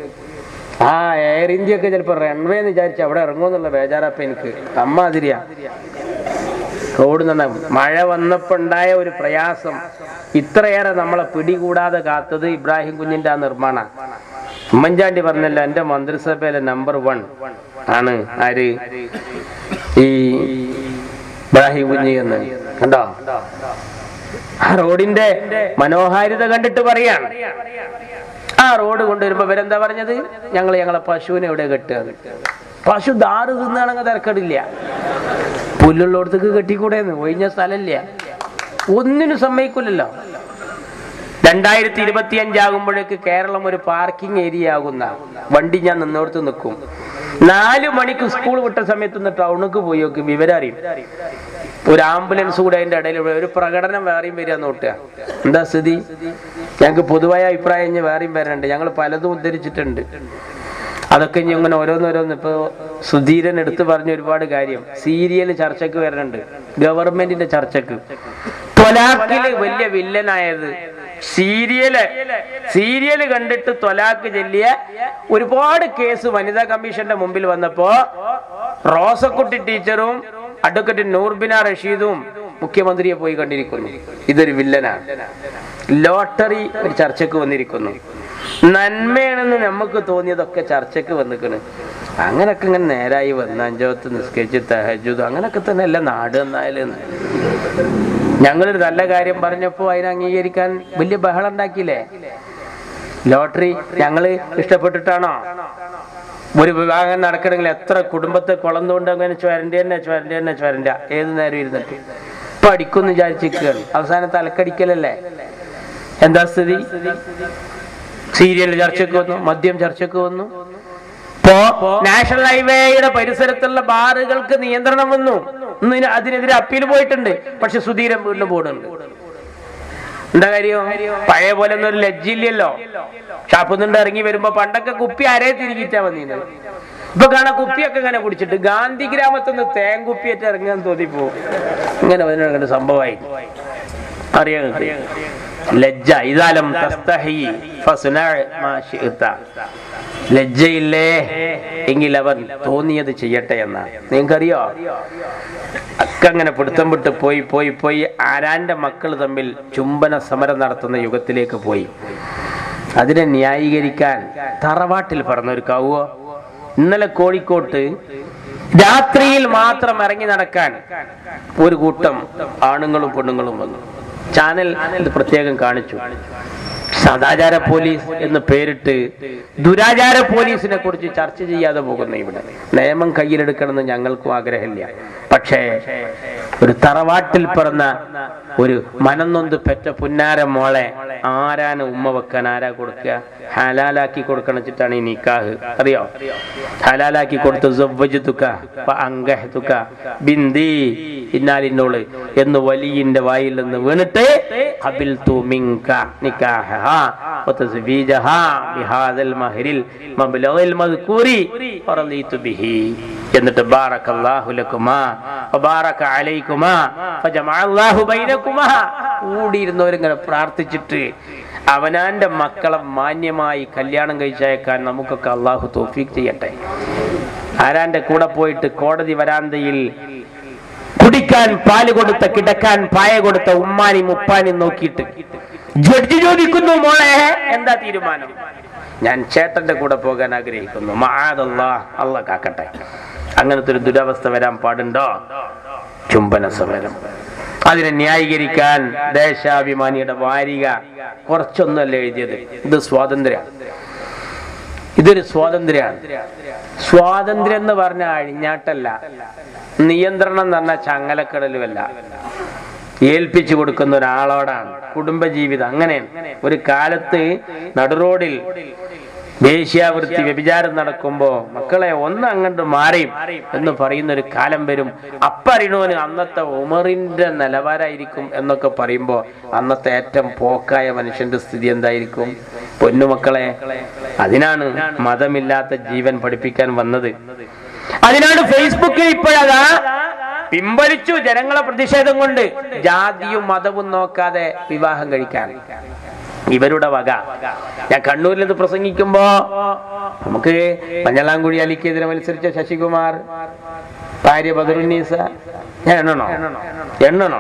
എയർ ഇന്ത്യ ഒക്കെ ചിലപ്പോ റൺവേ എന്ന് വിചാരിച്ചു അവിടെ ഇറങ്ങുമെന്നുള്ള ബേജാറപ്പ എനിക്ക്. അമ്മാതിരിയാ റോഡ് നന്നായി. മഴ വന്നപ്പോ ഉണ്ടായ ഒരു പ്രയാസം ഇത്രയേറെ നമ്മളെ പിടികൂടാതെ കാത്തത് ഇബ്രാഹിം കുഞ്ഞിന്റെ ആ നിർമ്മാണ. ഉമ്മൻചാണ്ടി പറഞ്ഞല്ലോ, എന്റെ മന്ത്രിസഭയിലെ നമ്പർ 1 ആണ് ആര്? ഈ ഇബ്രാഹിം കുഞ്ഞി എന്ന്. കണ്ടോ? ആ റോഡിന്റെ മനോഹാരിത കണ്ടിട്ട് പറയാണ്. ആ റോഡ് കൊണ്ടുവരുമ്പോ ഇവരെന്താ പറഞ്ഞത്? ഞങ്ങളെ പശുവിനെ എവിടെ കെട്ടുക? പശു ദാറ് തിന്നാണെങ്കിൽ തിരക്കടില്ല, പുല്ലുള്ളടത്തേക്ക് കെട്ടിക്കൂടെന്ന്. ഒഴിഞ്ഞ സ്ഥലമില്ല, ഒന്നിനും സമ്മതിക്കില്ലല്ലോ. 2025 ആകുമ്പോഴേക്ക് കേരളം ഒരു പാർക്കിംഗ് ഏരിയ ആകുന്ന വണ്ടി ഞാൻ നിന്നോടത്ത് നിൽക്കും. 4 മണിക്ക് സ്കൂൾ വിട്ട സമയത്ത് നിന്ന് ടൗണിക്ക് പോയി നോക്കും, വിവരം അറിയും. ഒരു ആംബുലൻസ് കൂടെ അതിന്റെ ഇടയിൽ ഒരു പ്രകടനം വേറെയും വരിക നോട്ടുക. എന്താ സ്ഥിതി? ഞങ്ങൾക്ക് പൊതുവായ അഭിപ്രായം വേറെയും വരാനുണ്ട്. ഞങ്ങൾ പലതും ഉദ്ധരിച്ചിട്ടുണ്ട്. അതൊക്കെ ഇനി ഇങ്ങനെ ഓരോന്നോരോന്ന്. ഇപ്പൊ സുധീരൻ എടുത്തു പറഞ്ഞ ഒരുപാട് കാര്യം സീരിയൽ ചർച്ചക്ക് വരുന്നുണ്ട്, ഗവൺമെന്റിന്റെ ചർച്ചക്ക്. ത്വലാഖില് വലിയ വില്ലനായത് സീരിയല് കണ്ടിട്ട് ത്വലാഖ് ചൊല്ലിയ ഒരുപാട് കേസ് വനിതാ കമ്മീഷന്റെ മുമ്പിൽ വന്നപ്പോ റോസക്കുട്ടി ടീച്ചറും അഡ്വക്കേറ്റ് നൂർബിന റഷീദും മുഖ്യമന്ത്രിയെ പോയി കണ്ടിരിക്കുന്നു. ഇതൊരു വില്ലനാണ്. ലോട്ടറി ഒരു ചർച്ചക്ക് വന്നിരിക്കുന്നു. നന്മയാണെന്ന് നമുക്ക് തോന്നിയതൊക്കെ ചർച്ചക്ക് വന്നിക്കണ്. അങ്ങനൊക്കെ ഇങ്ങനെ നേരായി വന്ന് 5 വക്ത് നിസ്കരിച്ച് തഹജ്ജുദ് അങ്ങനൊക്കെ തന്നെ അല്ല നാട് എന്നായാലും. ഞങ്ങളൊരു നല്ല കാര്യം പറഞ്ഞപ്പോ അതിനെ അംഗീകരിക്കാൻ വലിയ ബഹളം ഉണ്ടാക്കിയില്ലേ? ലോട്ടറി ഞങ്ങള് ഇഷ്ടപ്പെട്ടിട്ടാണോ? ഒരു വിവാഹം നടക്കണമെങ്കിൽ എത്ര കുടുംബത്തെ കുളന്നുകൊണ്ട് അങ്ങനെ ചുരണ്ട ഏത് നേരം ഇരുന്നിട്ട് ഇപ്പൊ അടിക്കൊന്നും വിചാരിച്ചിരിക്കുകയാണ്. അവസാനം തലക്കടിക്കലല്ലേ? എന്താ സ്ഥിതി? സീരിയൽ ചർച്ചയ്ക്ക് വന്നു, മദ്യം ചർച്ചയ്ക്ക് വന്നു. ഇപ്പോ നാഷണൽ ഹൈവേയുടെ പരിസരത്തുള്ള ബാറുകൾക്ക് നിയന്ത്രണം വന്നു. അതിനെതിരെ അപ്പീൽ പോയിട്ടുണ്ട്. പക്ഷെ സുധീരൻ വീണ്ടും പോകുന്നുണ്ട്. എന്താ കാര്യം? പഴയ പോലെ ഒന്നും ഒരു ലജ്ജില്ലല്ലോ. ഷാപ്പിൽ നിന്ന് ഇറങ്ങി വരുമ്പോ പണ്ടൊക്കെ കുപ്പി അരയെ തിരികിറ്റാ വന്നിരുന്നത്. ഇപ്പൊ കാണാൻ കുപ്പിയൊക്കെ ഇങ്ങനെ കുടിച്ചിട്ട് ഗാന്ധി ഗ്രാമത്തിൽ തേങ്കുപ്പിയായിട്ട് ഇറങ്ങാൻ തോന്നിപ്പോ ഇങ്ങനെ വരുന്ന സംഭവമായി. അറിയാം ലജ്ജ. ഇതാലം തസ്തഹി ഫസ്ന മാ ശിഅത. ലജ്ജയില്ലേ എങ്കിൽ അവൻ തോന്നിയത് ചെയ്യട്ടെ എന്നാണ്. നിങ്ങൾക്കറിയോ, അങ്ങനെ പിടുത്തം വിട്ട് പോയി പോയി പോയി ആരാന്റെ മക്കൾ തമ്മിൽ ചുംബന സമരം നടത്തുന്ന യുഗത്തിലേക്ക് പോയി. അതിനെ ന്യായീകരിക്കാൻ തറവാട്ടിൽ പറഞ്ഞൊരു കൗവോ. ഇന്നലെ കോഴിക്കോട്ട് രാത്രിയിൽ മാത്രം ഇറങ്ങി നടക്കാൻ ഒരു കൂട്ടം ആണുങ്ങളും പെണ്ണുങ്ങളും വന്നു. ചാനൽ ഇത് പ്രത്യേകം കാണിച്ചു. സദാചാര പോലീസ് എന്ന് പേരിട്ട് ദുരാചാര പോലീസിനെ കുറിച്ച് ചർച്ച ചെയ്യാതെ പോകുന്നു. ഇവിടെ നിയമം കയ്യിലെടുക്കണമെന്ന് ഞങ്ങൾക്കും ആഗ്രഹമില്ല. പക്ഷേ ഒരു തറവാട്ടിൽ പിറന്ന ഒരു മനംനൊന്ത് പെറ്റ പുന്നാര മോളെ ആരാണ് ഉമ്മ വെക്കാൻ, ആരാ കൊടുക്കുക? ഹലാലാക്കി കൊടുക്കണം വെച്ചിട്ടാണ് ഈ നിക്കാഹ്. അറിയോ? ഹലാലാക്കി കൊടുത്ത് ബിന്ദി ഇന്നാലിന്നോള് എന്ന് വലിയന്റെ വായിൽ നിന്ന് വീണിട്ട് എന്നിട്ട് ബാറകല്ലാഹു ലകുമാ വബാറക അലൈകുമാ ഫജമഅല്ലാഹു ബൈനകുമാ കൂടിയിരുന്നവരിങ്ങനെ പ്രാർത്ഥിച്ചിട്ട് അവനാന്റെ മക്കളെ മാന്യമായി കല്യാണം കഴിച്ചയക്കാൻ നമുക്കൊക്കെ അള്ളാഹു തൗഫീഖ് ചെയ്യട്ടെ. ആരാന്റെ കൂടെ പോയിട്ട് കോടതി വരാന്തയിൽ കുടിക്കാൻ പാല് കൊടുത്ത, കിടക്കാൻ പായ കൊടുത്ത ഉമ്മാനി മുപ്പാനി നോക്കിയിട്ട് ജഡ്ജി ചോദിക്കുന്നു, മോളെ എന്താ തീരുമാനം? ഞാൻ ചേട്ടന്റെ കൂടെ പോകാൻ ആഗ്രഹിക്കുന്നു. മഅദല്ലാഹ്, അല്ലാഹ് കാക്കട്ടെ. അങ്ങനത്തെ ഒരു ദുരവസ്ഥ വരാൻ പാടുണ്ടോ? ചുംബന സമരം. അതിനെ ന്യായീകരിക്കാൻ ദേശാഭിമാനിയുടെ വാരിക കുറച്ചൊന്നുമല്ല എഴുതിയത്. ഇത് സ്വാതന്ത്ര്യമാണ്. ഇതൊരു സ്വാതന്ത്ര്യമാണ്. സ്വാതന്ത്ര്യം എന്ന് പറഞ്ഞ അഴിഞ്ഞാട്ടല്ല, നിയന്ത്രണം എന്ന് പറഞ്ഞ ചങ്ങലക്കടലുമല്ല. ഏൽപ്പിച്ചു കൊടുക്കുന്ന ഒരാളോടാണ് കുടുംബജീവിതം. അങ്ങനെയാണ്. ഒരു കാലത്ത് നടുറോഡിൽ വേശ്യാവൃത്തി വ്യഭിചാരം നടക്കുമ്പോ മക്കളെ ഒന്ന് അങ്ങോട്ട് മാറിയും എന്ന് പറയുന്ന ഒരു കാലം വരും. അപ്പറിയണോന് അന്നത്തെ ഉമറിന്റെ നിലവാരമായിരിക്കും എന്നൊക്കെ പറയുമ്പോ അന്നത്തെ ഏറ്റവും പോക്കായ മനുഷ്യന്റെ സ്ഥിതി എന്തായിരിക്കും? പൊന്നുമക്കളെ, അതിനാണ് മതമില്ലാത്ത ജീവൻ പഠിപ്പിക്കാൻ വന്നത്. അതിനാണ് ഫേസ്ബുക്കിൽ ഇപ്പോഴതാ പിൻവലിച്ചു ജനങ്ങളെ പ്രതിഷേധം കൊണ്ട് ജാതിയും മതവും നോക്കാതെ വിവാഹം കഴിക്കാൻ ഇവരുടെ വക. ഞാൻ കണ്ണൂരിൽ ഇത് പ്രസംഗിക്കുമ്പോ നമുക്ക് മഞ്ഞളാംകുഴി അലിക്കെതിരെ മത്സരിച്ച ശശികുമാർ, ഭാര്യ ബദറുന്നീസ, ഞാൻ എണ്ണണോ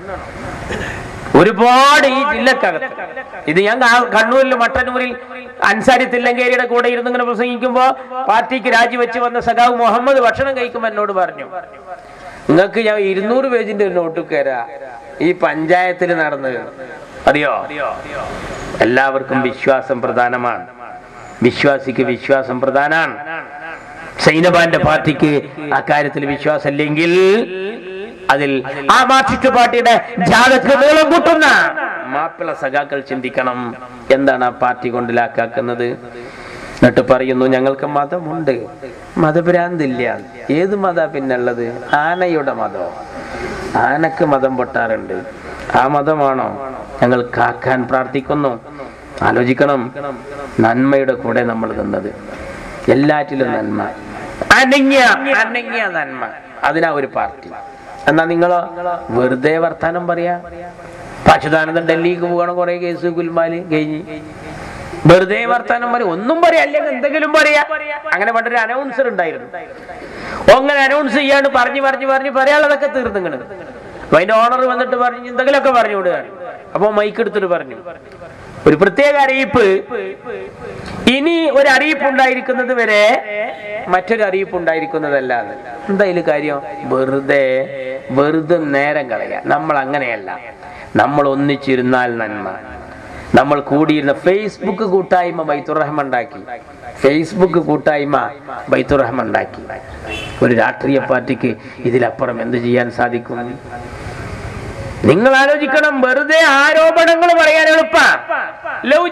ഒരുപാട് ഈ ജില്ലക്കകത്ത്. ഇത് ഞാൻ കണ്ണൂരിൽ മട്ടന്നൂരിൽ അൻസാരി തില്ലങ്കേരിയുടെ കൂടെ ഇരുന്ന് ഇങ്ങനെ പ്രസംഗിക്കുമ്പോ പാർട്ടിക്ക് രാജിവെച്ച് വന്ന സഖാവ് മുഹമ്മദ് ഭക്ഷണം കഴിക്കുമ്പോ എന്നോട് പറഞ്ഞു, നിങ്ങൾക്ക് ഞാൻ 200 പേജിന്റെ ഒരു നോട്ട് കയറാ ഈ പഞ്ചായത്തിൽ നടന്നത്. അറിയോ? എല്ലാവർക്കും വിശ്വാസം പ്രധാനമാണ്. വിശ്വാസിക്ക് വിശ്വാസം പ്രധാനമാണ്. സൈനബാന്റെ പാർട്ടിക്ക് അക്കാര്യത്തിൽ വിശ്വാസമില്ലെങ്കിൽ അതിൽ ആ മാർക്സിസ്റ്റ് പാർട്ടിയുടെ ജാഥക്ക് നീളം കൂട്ടുന്ന മാപ്പിള സഖാക്കൾ ചിന്തിക്കണം, എന്താണ് ആ പാർട്ടി കൊണ്ട് ലാക്കാക്കുന്നത്. എന്നിട്ട് പറയുന്നു, ഞങ്ങൾക്ക് മതമുണ്ട്, മതഭ്രാന്തില്ല. ഏത് മത പിന്നുള്ളത്? ആനയുടെ മതം. ആനക്ക് മതം പൊട്ടാറുണ്ട്. ആ മതമാണോ ഞങ്ങൾ കാക്കാൻ പ്രാർത്ഥിക്കുന്നു? ആലോചിക്കണം. നന്മയുടെ കൂടെ നമ്മൾ നിന്നത്, എല്ലാറ്റിലും നന്മ, അനങ്ങിയ നന്മ. അതിനാ ഒരു പാർട്ടി. എന്നാ നിങ്ങളോ വെറുതെ വർത്താനം പറയാ. അച്യുതാനന്ദൻ ഡൽഹിക്ക് പോകണം, കുറെ കേസ് ഗുൽമാല് കഴിഞ്ഞ് വെറുതെ വർത്താനം പറയാ. ഒന്നും പറയാ, അല്ലെങ്കിൽ എന്തെങ്കിലും പറയാ. അങ്ങനെ പണ്ടൊരു അനൗൺസർ ഉണ്ടായിരുന്നു. അങ്ങനെ അനൗൺസ് ചെയ്യാണ്ട് പറഞ്ഞു പറയാനുള്ളതൊക്കെ തീർന്നിങ്ങനെ. അപ്പൊ അതിന്റെ ഓണർ വന്നിട്ട് പറഞ്ഞു എന്തെങ്കിലുമൊക്കെ പറഞ്ഞു വിടുകയാണ്. അപ്പൊ മൈക്ക് എടുത്തിട്ട് പറഞ്ഞു, ഒരു പ്രത്യേക അറിയിപ്പ്, ഇനി ഒരു അറിയിപ്പ് ഉണ്ടായിരിക്കുന്നത് വരെ മറ്റൊരു അറിയിപ്പ് ഉണ്ടായിരിക്കുന്നതല്ലാതെ. എന്തായാലും കാര്യം? വെറുതെ നേരം കളയാ. നമ്മൾ അങ്ങനെയല്ല. നമ്മൾ ഒന്നിച്ചിരുന്നാൽ നന്മ. നമ്മൾ കൂടിയിരുന്ന ഫേസ്ബുക്ക് കൂട്ടായ്മ ബൈത്തുർ-റഹ്മ ഉണ്ടാക്കി. ഫേസ്ബുക്ക് കൂട്ടായ്മ ബൈത്തുർ-റഹ്മ ഉണ്ടാക്കി. ഒരു രാഷ്ട്രീയ പാർട്ടിക്ക് ഇതിലപ്പുറം എന്ത് ചെയ്യാൻ സാധിക്കും? നിങ്ങൾ ആലോചിക്കണം. വെറുതെ ആരോപണങ്ങൾ പറയാൻ എളുപ്പ. ലവ്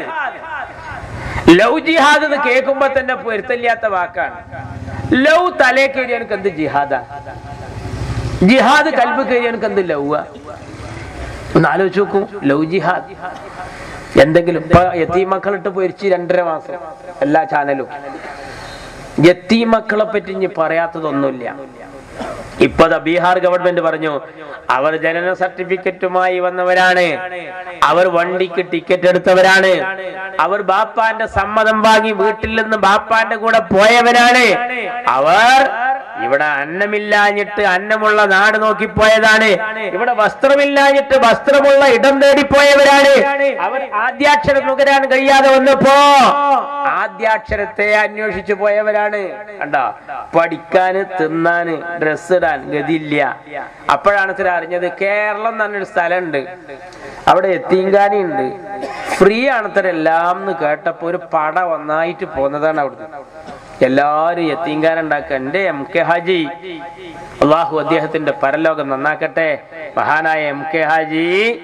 ജിഹാദ് എന്ന് കേൾക്കുമ്പോ തന്നെ പൊരുത്തല്ലാത്ത വാക്കാണ്. ലവ് തലേ കയറി എനിക്ക് എന്ത് ജിഹാദാ? ജിഹാദ് കൽബ് കയറി എനിക്ക് എന്ത് ലവ്? ഒന്ന് ആലോചിച്ച് നോക്കൂ. ലവ് ജിഹാദ് എന്തെങ്കിലും ഇപ്പൊ യത്തീമക്കളിട്ട് പൊരിച്ച് 2.5 മാസം എല്ലാ ചാനലും. യത്തീമക്കളെ പറ്റി ഇനി പറയാത്തതൊന്നുമില്ല. ഇപ്പൊ ബീഹാർ ഗവൺമെന്റ് പറഞ്ഞു അവർ ജനന സർട്ടിഫിക്കറ്റുമായി വന്നവരാണ്, അവർ വണ്ടിക്ക് ടിക്കറ്റ് എടുത്തവരാണ്, അവർ ബാപ്പാന്റെ സമ്മതം വാങ്ങി വീട്ടിൽ നിന്ന് ബാപ്പാന്റെ കൂടെ പോയവരാണ്, അവർ ഇവിടെ അന്നമില്ലാഞ്ഞിട്ട് അന്നമുള്ള നാട് നോക്കിപ്പോയതാണ്, ഇവിടെ വസ്ത്രമില്ലാഞ്ഞിട്ട് വസ്ത്രമുള്ള ഇടം തേടിപ്പോയവരാണ്, അവർ ആദ്യാക്ഷരം നുകരാൻ കഴിയാതെ വന്നപ്പോ ആദ്യാക്ഷരത്തെ അന്വേഷിച്ചു പോയവരാണ്. കണ്ടോ, പഠിക്കാന് തിന്നാന് ഡ്രസ് ഇടാൻ ഗതിയില്ല. അപ്പോഴാണ് ഇത്ര അറിഞ്ഞത് കേരളം എന്നൊരു സ്ഥലമുണ്ട്, അവിടെ യത്തീംഖാന ഉണ്ട്, ഫ്രീ ആണത്ര എല്ലാം എന്ന് കേട്ടപ്പോ ഒരു പട ഒന്നായിട്ട് പോന്നതാണ്. അവിടുന്ന് എല്ലാരും യത്തീംഖാന ഉണ്ടാക്കുക. എന്റെ MK ഹാജി, അള്ളാഹു അദ്ദേഹത്തിന്റെ പരലോകം നന്നാക്കട്ടെ, മഹാനായ MK ഹാജി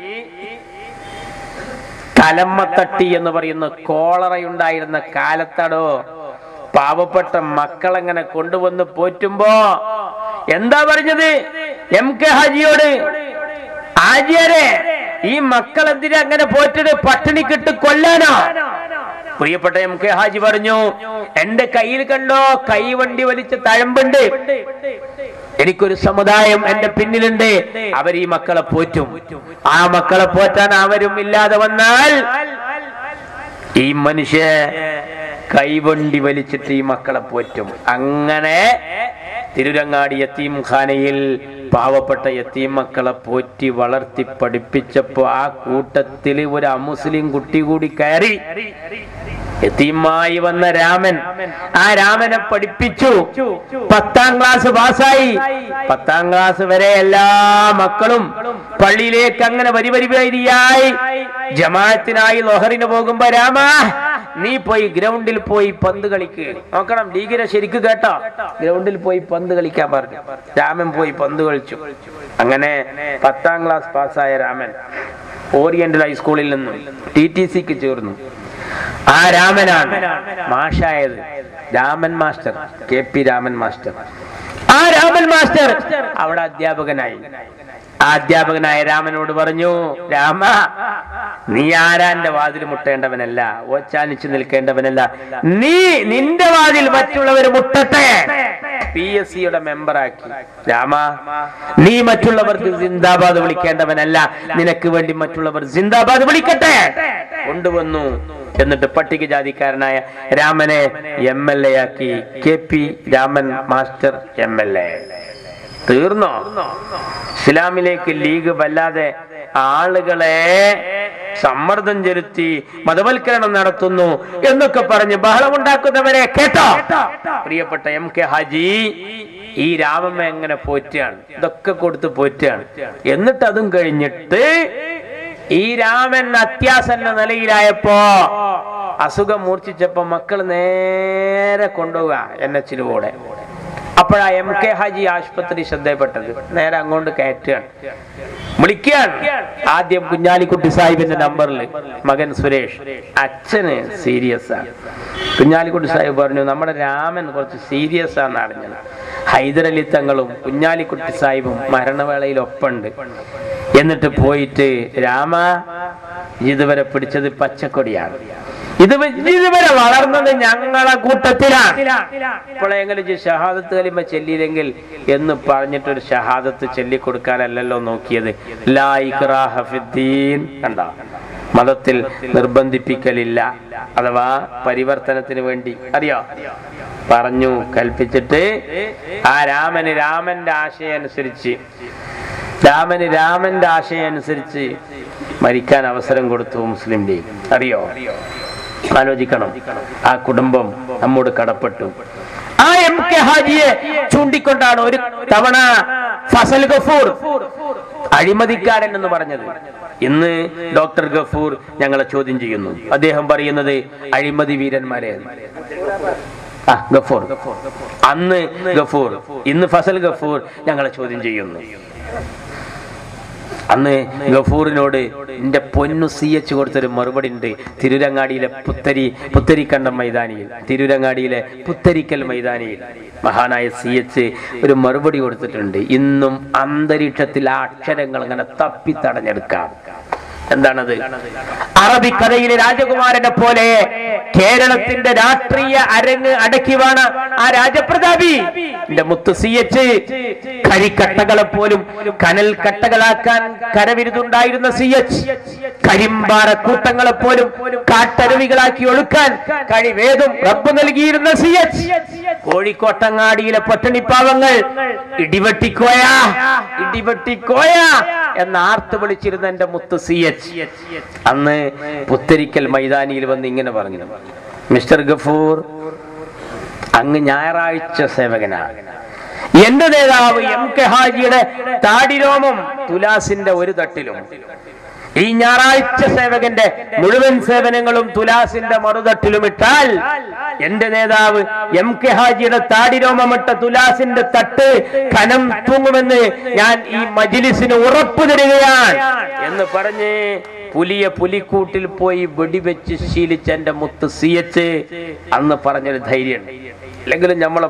കലമ്മത്തട്ടി എന്ന് പറയുന്ന കോളറയുണ്ടായിരുന്ന കാലത്തടോ പാവപ്പെട്ട മക്കളെങ്ങനെ കൊണ്ടുവന്ന് പോറ്റുമ്പോ എന്താ പറഞ്ഞത് MK ഹാജിയോട്? ആജിയാരെ, ഈ മക്കൾ എന്തിനാ അങ്ങനെ പോറ്റത്? പട്ടിണിക്കിട്ട് കൊല്ലാനോ? പ്രിയപ്പെട്ട MK ഹാജി പറഞ്ഞു, എന്റെ കയ്യിൽ കണ്ടോ കൈവണ്ടി വലിച്ച തഴമ്പുണ്ട്, എനിക്കൊരു സമുദായം എന്റെ പിന്നിലുണ്ട്, അവർ ഈ മക്കളെ പോറ്റും. ആ മക്കളെ പോറ്റാൻ അവരും ഇല്ലാതെ വന്നാൽ ഈ മനുഷ്യ കൈവണ്ടി വലിച്ചിട്ട് ഈ മക്കളെ പോറ്റും. അങ്ങനെ തിരുരങ്ങാടി യത്തീംഖാനയിൽ പാവപ്പെട്ട യത്തീം മക്കളെ പോറ്റി വളർത്തി പഠിപ്പിച്ചപ്പോ ആ കൂട്ടത്തിൽ ഒരു അമുസ്ലിം കുട്ടി കൂടി കയറി. യത്തീമായി വന്ന രാമൻ, ആ രാമനെ പഠിപ്പിച്ചു. 10ാം ക്ലാസ് പാസ്സായി. 10ാം ക്ലാസ് വരെ എല്ലാ മക്കളും പള്ളിയിലേക്ക് അങ്ങനെ വരിയായി ജമാഅത്തിനായി ലോഹറിന് പോകുമ്പോ, രാമ നീ പോയി ഗ്രൗണ്ടിൽ പോയി പന്ത് കളിക്ക്. നോക്കണം, ഡിഗ്രി ശരിക്കും കേട്ടോ, ഗ്രൗണ്ടിൽ പോയി പന്ത് കളിക്കാൻ പറഞ്ഞു. രാമൻ പോയി പന്ത് കളിച്ചു. അങ്ങനെ 10ാം ക്ലാസ് പാസ്സായ രാമൻ ഓറിയന്റൽ ഹൈസ്കൂളിൽ നിന്നും TTCക്ക് ചേർന്നു. ആ രാമനാണ് മാഷായത്, Raman master, KP Raman master. ആ രാമൻ മാസ്റ്റർ അവിടെ അധ്യാപകനായി. ആ അധ്യാപകനായ രാമനോട് പറഞ്ഞു, രാമ നീ ആരാന്റെ വാതിൽ മുട്ടേണ്ടവനല്ല, ഓച്ചാനിച്ച് നിൽക്കേണ്ടവനല്ല, നിന്റെ വാതിൽ മറ്റുള്ളവർ മുട്ടട്ടെ. PSCയുടെ മെമ്പറാക്കി. രാമ നീ മറ്റുള്ളവർക്ക് സിന്ദാബാദ് വിളിക്കേണ്ടവനല്ല, നിനക്ക് വേണ്ടി മറ്റുള്ളവർ സിന്ദാബാദ് വിളിക്കട്ടെ. കൊണ്ടുവന്നു. എന്നിട്ട് പട്ടികജാതിക്കാരനായ രാമനെ MLA ആക്കി. KP Raman master MLA. തീർന്നോ? ഇസ്ലാമിലേക്ക് ലീഗ് വല്ലാതെ ആളുകളെ സമ്മർദ്ദം ചെലുത്തി മതവൽക്കരണം നടത്തുന്നു എന്നൊക്കെ പറഞ്ഞ് ബഹളമുണ്ടാക്കുന്നവരെ കേട്ടോ? പ്രിയപ്പെട്ട MK ഹാജി ഈ രാമമ്മ എങ്ങനെ പോറ്റുകയാണ്, ഇതൊക്കെ കൊടുത്ത് പോറ്റുകയാണ്. എന്നിട്ട് അതും കഴിഞ്ഞിട്ട് ഈ രാമൻ അത്യാസന്ന നിലയിലായപ്പോ, അസുഖം മൂർച്ഛിച്ചപ്പോ മക്കൾ നേരെ കൊണ്ടുപോവുക NH-ലൂടെ. അപ്പോഴാ MK ഹാജി ആശുപത്രി ശ്രദ്ധയപ്പെട്ടത്. നേരെ അങ്ങോട്ട് കയറ്റുകയാണ്, വിളിക്കുകയാണ്. ആദ്യം കുഞ്ഞാലിക്കുട്ടി സാഹിബിന്റെ നമ്പറിൽ മകൻ സുരേഷ്, അച്ഛന് സീരിയസ് ആണ്. കുഞ്ഞാലിക്കുട്ടി സാഹിബ് പറഞ്ഞു, നമ്മുടെ രാമൻ കുറച്ച് സീരിയസ് ആണെന്ന് അറിഞ്ഞത്. ഹൈദരലി തങ്ങളും കുഞ്ഞാലിക്കുട്ടി സാഹിബും മരണവേളയിൽ ഒപ്പുണ്ട്. എന്നിട്ട് പോയിട്ട്, രാമ ഇതുവരെ പിടിച്ചത് പച്ചക്കൊടിയാണ്, ഇതുവരെ വളർന്നത് ഞങ്ങളെ കൂട്ടത്തിലാണ്. ഇപ്പോഴെങ്കിലും ഷഹാദത്ത് കലിമ ചെല്ലിയില്ലെങ്കിൽ എന്ന് പറഞ്ഞിട്ടൊരു ഷഹാദത്ത് ചൊല്ലിക്കൊടുക്കാനല്ലല്ലോ നോക്കിയത്. ലാ ഇക്റാഹ ഫിദ്ദീൻ. കണ്ടോ, മതത്തിൽ നിർബന്ധിപ്പിക്കലില്ല, അഥവാ പരിവർത്തനത്തിന് വേണ്ടി അറിയോ പറഞ്ഞു കൽപ്പിച്ചിട്ട് ആ രാമന്റെ ആശയമനുസരിച്ച് മരിക്കാൻ അവസരം കൊടുത്തു മുസ്ലിം ലീഗ്. അറിയോ? ആലോചിക്കണം. ആ കുടുംബം നമ്മോട് കടപ്പെട്ടു. ആ MK ഹാജിയെ ചൂണ്ടിക്കൊണ്ടാണ് ഒരു തവണ ഫസൽ ഗഫൂർ അഴിമതിക്കാരൻ എന്ന് പറഞ്ഞത്. ഇന്ന് ഡോക്ടർ ഗഫൂർ ഞങ്ങളെ ചോദ്യം ചെയ്യുന്നു. അദ്ദേഹം പറയുന്നത് അഴിമതി വീരന്മാരെ. ഗഫൂർ, അന്ന് ഗഫൂർ, ഇന്ന് ഫസൽ ഗഫൂർ ഞങ്ങളെ ചോദ്യം ചെയ്യുന്നു. അന്ന് ഗഫൂറിനോട് എന്റെ പൊന്നു CH കൊടുത്തൊരു മറുപടി ഉണ്ട്. തിരുരങ്ങാടിയിലെ പുത്തരിക്കണ്ടം മൈതാനിയിൽ, തിരുരങ്ങാടിയിലെ പുത്തരിക്കൽ മൈതാനിയിൽ മഹാനായ CH ഒരു മറുപടി കൊടുത്തിട്ടുണ്ട്. ഇന്നും അന്തരീക്ഷത്തിൽ ആ അക്ഷരങ്ങൾ അങ്ങനെ തപ്പി തടഞ്ഞെടുക്കാം. എന്താണത്? അറബിക്കഥയിലെ രാജകുമാരനെ പോലെ കേരളത്തിന്റെ രാഷ്ട്രീയ അരങ്ങ് അടക്കി വേണ ആ രാജപ്രതാപി എന്റെ മുത്ത് CH കരിക്കട്ടകളെ പോലും കനൽ കട്ടകളാക്കാൻ കരവിരുതുണ്ടായിരുന്ന CH, കരിമ്പാറ കൂട്ടങ്ങളെ പോലും കാട്ടരുവികളാക്കി ഒഴുക്കാൻ കഴിവേതും റബ്ബ് നൽകിയിരുന്ന CH, കോഴിക്കോട്ടങ്ങാടിയിലെ പട്ടിണിപ്പാവങ്ങൾ ഇടിവെട്ടിക്കോയ ഇടിവെട്ടിക്കോയ എന്ന് ആർത്ത് വിളിച്ചിരുന്ന എന്റെ മുത്ത് CH അന്ന് പുത്തരിക്കൽ മൈതാനിയിൽ വന്ന് ഇങ്ങനെ പറഞ്ഞു, മിസ്റ്റർ ഗഫൂർ, അങ്ങ് ഞായറാഴ്ച സേവകനാണ്. എന്റെ നേതാവ് MK ഹാജിയുടെ താടിരോമം തുലാസിന്റെ ഒരു തട്ടിലും, ഈ ഞായറാഴ്ച സേവകന്റെ മുഴുവൻ സേവനങ്ങളും തുലാസിന്റെ മറുതട്ടിലും ഇട്ടാൽ എന്റെ നേതാവ് MK ഹാജിയുടെ താടിരോമമിട്ട തുലാസിന്റെ തട്ട് കനം തൂങ്ങുമെന്ന് ഞാൻ ഈ മജ്ലിസിന് ഉറപ്പു തരികയാണ് എന്ന് പറഞ്ഞ് പുലിയെ പുലിക്കൂട്ടിൽ പോയി വെടിവെച്ച് ശീലിച്ച എന്റെ മുത്ത് CH അന്ന് പറഞ്ഞൊരു ധൈര്യമുണ്ട്. അല്ലെങ്കിലും നമ്മളെ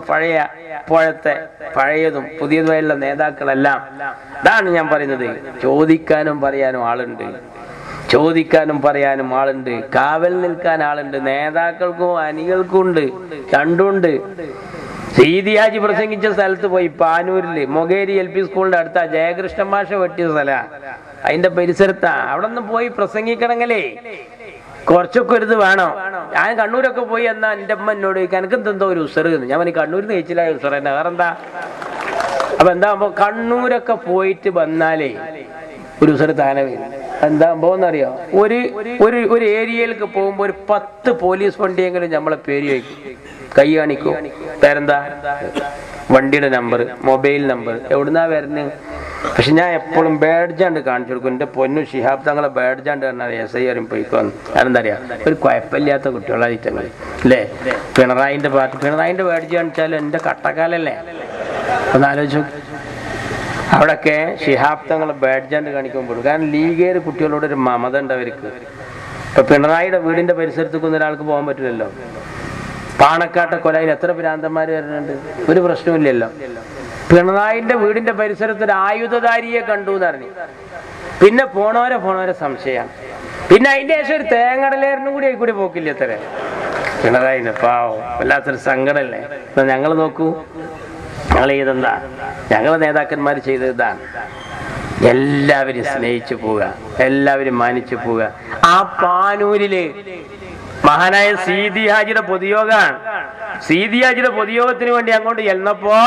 പഴയതും പുതിയതുമായുള്ള നേതാക്കളെല്ലാം അതാണ് ഞാൻ പറയുന്നത്. ചോദിക്കാനും പറയാനും ആളുണ്ട്, ചോദിക്കാനും പറയാനും ആളുണ്ട്, കാവൽ നിൽക്കാൻ ആളുണ്ട്. നേതാക്കൾക്കും അണികൾക്കും ഉണ്ട്, രണ്ടുണ്ട്. സീതി ഹാജി പ്രസംഗിച്ച സ്ഥലത്ത് പോയി പാനൂരില് മൊകേരി LP സ്കൂളിന്റെ അടുത്ത ജയകൃഷ്ണൻ മാഷ വെട്ടിയ സ്ഥല, അതിന്റെ പരിസരത്താ. അവിടെ നിന്ന് പോയി പ്രസംഗിക്കണമെങ്കിലേ കുറച്ചൊക്കെ ഒരു ഇത് വേണം. ഞാൻ കണ്ണൂരൊക്കെ പോയി എന്നാ എന്റെ അമ്മ എന്നോട് എനിക്ക് എന്തോ ഒരു ഉസറ്. ഞാൻ പറഞ്ഞു കണ്ണൂരിൽ നിന്ന് കഴിച്ചില്ല ഉസറ തന്നെ, വേറെന്താ? അപ്പൊ എന്താകുമ്പോ കണ്ണൂരൊക്കെ പോയിട്ട് വന്നാലേ ഒരു ഉസറ് താനെ വരും. എന്താകുമ്പോന്നറിയോ, ഒരു ഏരിയയിലേക്ക് പോകുമ്പോ ഒരു 10 പോലീസ് വണ്ടിയെങ്കിലും നമ്മളെ പേര് വയ്ക്കും, കൈ കാണിക്കും. പേരെന്താ, വണ്ടിയുടെ നമ്പർ, മൊബൈൽ നമ്പർ, എവിടുന്നാ വരുന്നത്. പക്ഷെ ഞാൻ എപ്പോഴും ബാഡ്ജാണ്ട് കാണിച്ചു കൊടുക്കും. എന്റെ പൊന്നു ശിഹാബ് തങ്ങളെ ബാഡ്ജാണ്ട് പറഞ്ഞാൽ SI അറിയും പോയിക്കോന്ന്. അതെന്താ അറിയാം, ഒരു കുഴപ്പമില്ലാത്ത കുട്ടികളായിട്ടങ്ങൾ അല്ലേ. പിണറായിന്റെ പാർട്ടി, പിണറായിന്റെ ബാഡ്ജ് കാണിച്ചാലും എന്റെ കട്ടക്കാലല്ലേ. ഒന്ന് ആലോചിച്ചു, അവിടെയൊക്കെ ശിഹാബ് തങ്ങളെ ബാഡ്ജാണ്ട് കാണിക്കുമ്പോൾ, കാരണം ലീഗേര് കുട്ടികളോട് ഒരു മമത ഉണ്ട് അവർക്ക്. ഇപ്പൊ പിണറായിയുടെ വീടിന്റെ പരിസരത്തേക്കൊന്നും ഒരാൾക്ക് പോകാൻ പറ്റില്ലല്ലോ. പാണക്കാട്ടെ കൊലയിൽ എത്ര ഭ്രാന്തന്മാര് വരുന്നുണ്ട്, ഒരു പ്രശ്നമില്ലല്ലോ. പിണറായിന്റെ വീടിന്റെ പരിസരത്ത് ഒരു ആയുധധാരിയെ കണ്ടു എന്ന് പറഞ്ഞു. പിന്നെ പോണോരെ സംശയമാണ്. പിന്നെ അതിന്റെ ശേഷം ഒരു തേങ്ങടലേറിനും കൂടി ആയിക്കൂടി പോക്കില്ല എത്ര പിണറായിന്. പാവം, വല്ലാത്തൊരു സങ്കടല്ലേ. ഞങ്ങൾ നോക്കൂ, ഞങ്ങൾ ചെയ്തെന്താ, ഞങ്ങളെ നേതാക്കന്മാർ ചെയ്തത് ഇതാണ്. എല്ലാവരും സ്നേഹിച്ചു പോവുക, എല്ലാവരും മാനിച്ചു പോവുക. ആ പാനൂരില് മഹാനായ സീതി ഹാജിയുടെ പൊതുയോഗമാണ്. സീതി ഹാജിയുടെ പൊതുയോഗത്തിന് വേണ്ടി അങ്ങോട്ട് ചെന്നപ്പോ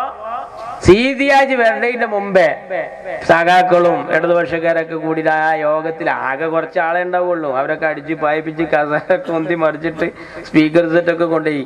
സീതി ഹാജി വരേണ്ടതിന്റെ മുമ്പേ സഖാക്കളും ഇടതുപക്ഷക്കാരൊക്കെ കൂടി ആ യോഗത്തിൽ ആകെ കുറച്ച് ആളെ ഉണ്ടാവുള്ളൂ. അവരൊക്കെ അടിച്ച് പായിപ്പിച്ച് കസേരൊക്കെ ഒന്തി മറിച്ചിട്ട് സ്പീക്കർ സെറ്റൊക്കെ കൊണ്ടുപോയി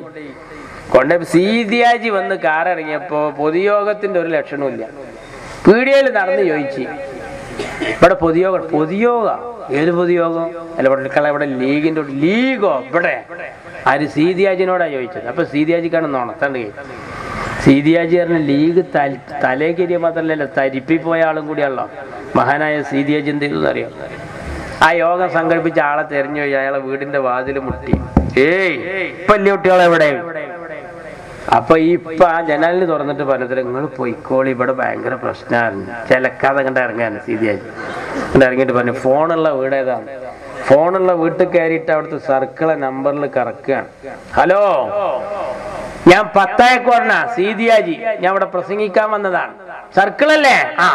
സീതി ഹാജി വന്ന് കാറിറങ്ങിയപ്പോ പൊതുയോഗത്തിന്റെ ഒരു ലക്ഷണമില്ല. പീഡിയയിൽ നടന്ന് ചോദിച്ചു, ഇവിടെ പൊതുയോഗം ഏത് പൊതുയോഗം അല്ല, ഇവിടെ ലീഗിന്റെ ലീഗോ ഇവിടെ ആര് സീതി ഹാജിനോടാ ചോദിച്ചത്. അപ്പൊ സീതി ഹാജിക്കാണ് നോണത്തണ്ട്. സീതി ഹാജി പറഞ്ഞ ലീഗ് തലേ കരിയ മാത്രമല്ലല്ലോ, തരിപ്പിപ്പോയ ആളും കൂടിയാണല്ലോ. മഹാനായ സീതി ഹാജി എന്ത് ചെയ്തു അറിയാം, ആ യോഗം സംഘടിപ്പിച്ച ആളെ തെരഞ്ഞു പോയി അയാളെ വീടിന്റെ വാതിൽ മുട്ടി. ഇപ്പൊ വലിയ കുട്ടികളെ എവിടെ? അപ്പൊ ഇപ്പൊ ആ ജനാലിന് തുറന്നിട്ട് പറഞ്ഞത്, നിങ്ങൾ പൊയ്ക്കോളി, ഇവിടെ ഭയങ്കര പ്രശ്നമാണ്, ചിലക്കാതെ കണ്ട് ഇറങ്ങാൻ. സീതി ഹാജി കണ്ട് ഇറങ്ങിയിട്ട് പറഞ്ഞു, ഫോണുള്ള വീട് ഏതാണ്? ഫോണുള്ള വീട്ടിൽ കയറിയിട്ട് അവിടുത്തെ സർക്കിളെ നമ്പറിൽ കറക്കുകയാണ്. ഹലോ, ഞാൻ പത്തായക്കോടന സീതി ഹാജി, ഞാൻ ഇവിടെ പ്രസംഗിക്കാൻ വന്നതാണ്. സർക്കിളല്ലേ?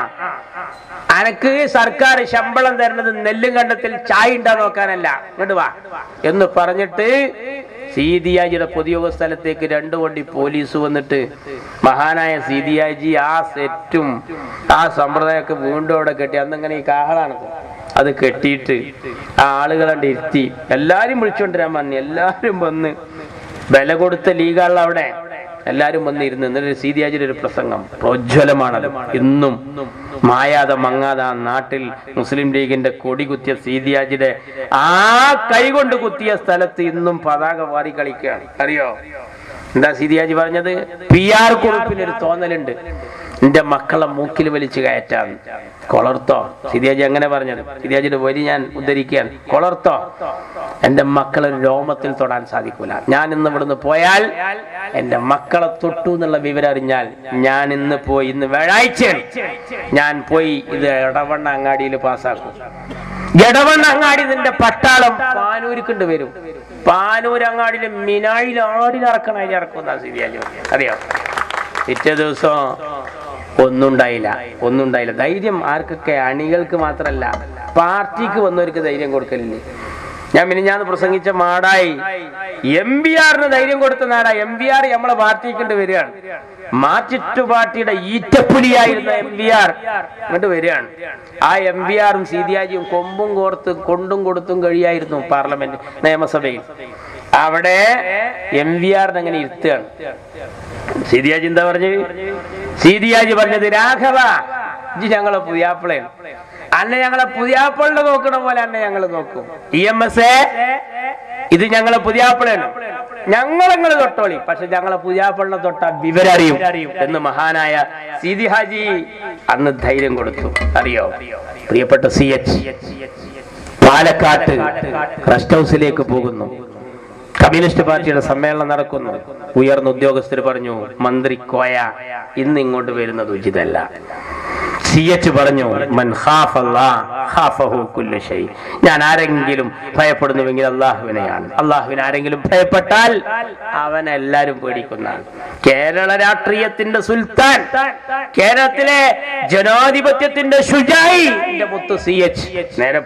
അനക്ക് സർക്കാർ ശമ്പളം തരുന്നത് നെല്ലും കണ്ടത്തിൽ ചായ ഉണ്ടാ നോക്കാനല്ല, ഇങ്ങോട്ട് വാ എന്ന് പറഞ്ഞിട്ട് സീതി ഹാജിയുടെ പൊതുയോഗ സ്ഥലത്തേക്ക് 2 വണ്ടി പോലീസ് വന്നിട്ട് മഹാനായ സീതി ഹാജി ആ സെറ്റും ആ സമ്പ്രദായമൊക്കെ വീണ്ടും അവിടെ കെട്ടി. അന്നിങ്ങനെ ഈ കാഹളാണ്, അത് കെട്ടിയിട്ട് ആ ആളുകളുണ്ട് ഇരുത്തി എല്ലാരും വിളിച്ചോണ്ടിരാൻ പറഞ്ഞു. എല്ലാരും വന്ന് വില കൊടുത്ത ലീഗാളിൽ അവിടെ എല്ലാരും വന്നിരുന്നു. എന്നിട്ട് സീതി ഹാജിയുടെ ഒരു പ്രസംഗം പ്രോജ്വലമാണത്. ഇന്നും മായാതെ മങ്ങാതെ ആ നാട്ടിൽ മുസ്ലിം ലീഗിന്റെ കൊടി കുത്തിയ സീതി ഹാജിയുടെ ആ കൈകൊണ്ട് കുത്തിയ സ്ഥലത്ത് ഇന്നും പതാക വാരി കളിക്കുകയാണ്. അറിയോ എന്താ സീതി ഹാജി പറഞ്ഞത്? PR കുറിപ്പിനൊരു തോന്നലുണ്ട്, എന്റെ മക്കളെ മൂക്കിൽ വലിച്ചു കയറ്റാന്ന്. കൊളർത്തോ? സീതി ഹാജി അങ്ങനെ പറഞ്ഞത്. സീതി ഹാജിയുടെ വരി ഞാൻ ഉദ്ധരിക്കുകയാണ്. കൊളർത്തോ, എന്റെ മക്കളെ രോമത്തിൽ തൊടാൻ സാധിക്കൂല. ഞാൻ ഇന്ന് ഇവിടുന്ന് പോയാൽ എന്റെ മക്കളെ തൊട്ടു എന്നുള്ള വിവരം അറിഞ്ഞാൽ ഞാൻ ഇന്ന് പോയി, ഇന്ന് വ്യാഴാഴ്ച ഞാൻ പോയി ഇത് ഇടവണ്ണ അങ്ങാടിയിൽ പാസ്സാക്കും. ഗടവണ്ണങ്ങാടി നിന്റെ പട്ടാളം പാനൂരിക്കൊണ്ട് വരും. പാനൂരങ്ങാടിയിലെ മിനായിൽ ആടിനിറക്കണ ഇറക്കുന്ന സീതിയാജി അറിയാം. പിറ്റേ ദിവസം ഒന്നും ഉണ്ടായില്ല. ധൈര്യം ആർക്കൊക്കെ? അണികൾക്ക് മാത്രല്ല, പാർട്ടിക്ക് വന്നവർക്ക് ധൈര്യം കൊടുക്കലില്ലേ? ഞാൻ മിനിഞ്ഞാന്ന് പ്രസംഗിച്ച മാടായി MBRന് ധൈര്യം കൊടുത്ത നാടാ. MBR നമ്മളെ പാർട്ടിക്കൊണ്ട് വരികയാണ്. മാർക്സിസ്റ്റ് പാർട്ടിയുടെ ഈറ്റപ്പുലിയായിരുന്ന MBR ഇങ്ങോട്ട് വരികയാണ്. ആ MBRും സീതിയാജിയും കൊമ്പും കോർത്ത് കൊണ്ടും കൊടുത്തും കഴിയായിരുന്നു പാർലമെന്റ് നിയമസഭയിൽ. അവിടെ MBRന് അങ്ങനെ ഇരുത്തുകയാണ്. സീതിയാജി എന്താ പറഞ്ഞത്? സീതിയാജി പറഞ്ഞത്, രാഘവ ഇജ്ജ് ഞങ്ങളെ പുതിയാപ്പിളയാണ്, അന്നെ ഞങ്ങളെ പുതിയാപ്പിളിനെ നോക്കണ പോലെ അന്നെ ഞങ്ങൾ നോക്കും. EMS ഇത് ഞങ്ങളെ പുതിയാപ്പിളയാണ്, ഞങ്ങൾ തൊട്ടോളി, പക്ഷെ ഞങ്ങളെ പുതിയാപ്പിളിനെ തൊട്ട വിവരം അറിയും എന്ന് മഹാനായ സീതി ഹാജി അന്ന് ധൈര്യം കൊടുത്തു. അറിയോ? പ്രിയപ്പെട്ട CH പാലക്കാട്ട് റെസ്റ്റ് ഹൗസിലേക്ക് പോകുന്നു. കമ്മ്യൂണിസ്റ്റ് പാർട്ടിയുടെ സമ്മേളനം നടക്കുന്നു. ഉയർന്ന ഉദ്യോഗസ്ഥർ പറഞ്ഞു, മന്ത്രി കോയ ഇന്ന് ഇങ്ങോട്ട് വരുന്നത് ഉചിതല്ല. CH പറഞ്ഞു, മൻ ഖാഫല്ലാഹ് ഖാഫഹു കുല്ലു ശൈ. ഞാൻ ആരെങ്കിലും ഭയപ്പെടുന്നുവെങ്കിൽ അള്ളാഹുവിനെയാണ്. അള്ളാഹുവിനെ ആരെങ്കിലും ഭയപ്പെട്ടാൽ അവൻ എല്ലാരും പേടിക്കുന്നതാണ്. കേരള രാഷ്ട്രീയത്തിന്റെ സുൽത്താൻ, കേരളത്തിലെ ജനാധിപത്യത്തിന്റെ ഷുജായി എന്റെ മുത്ത് CH നേരെ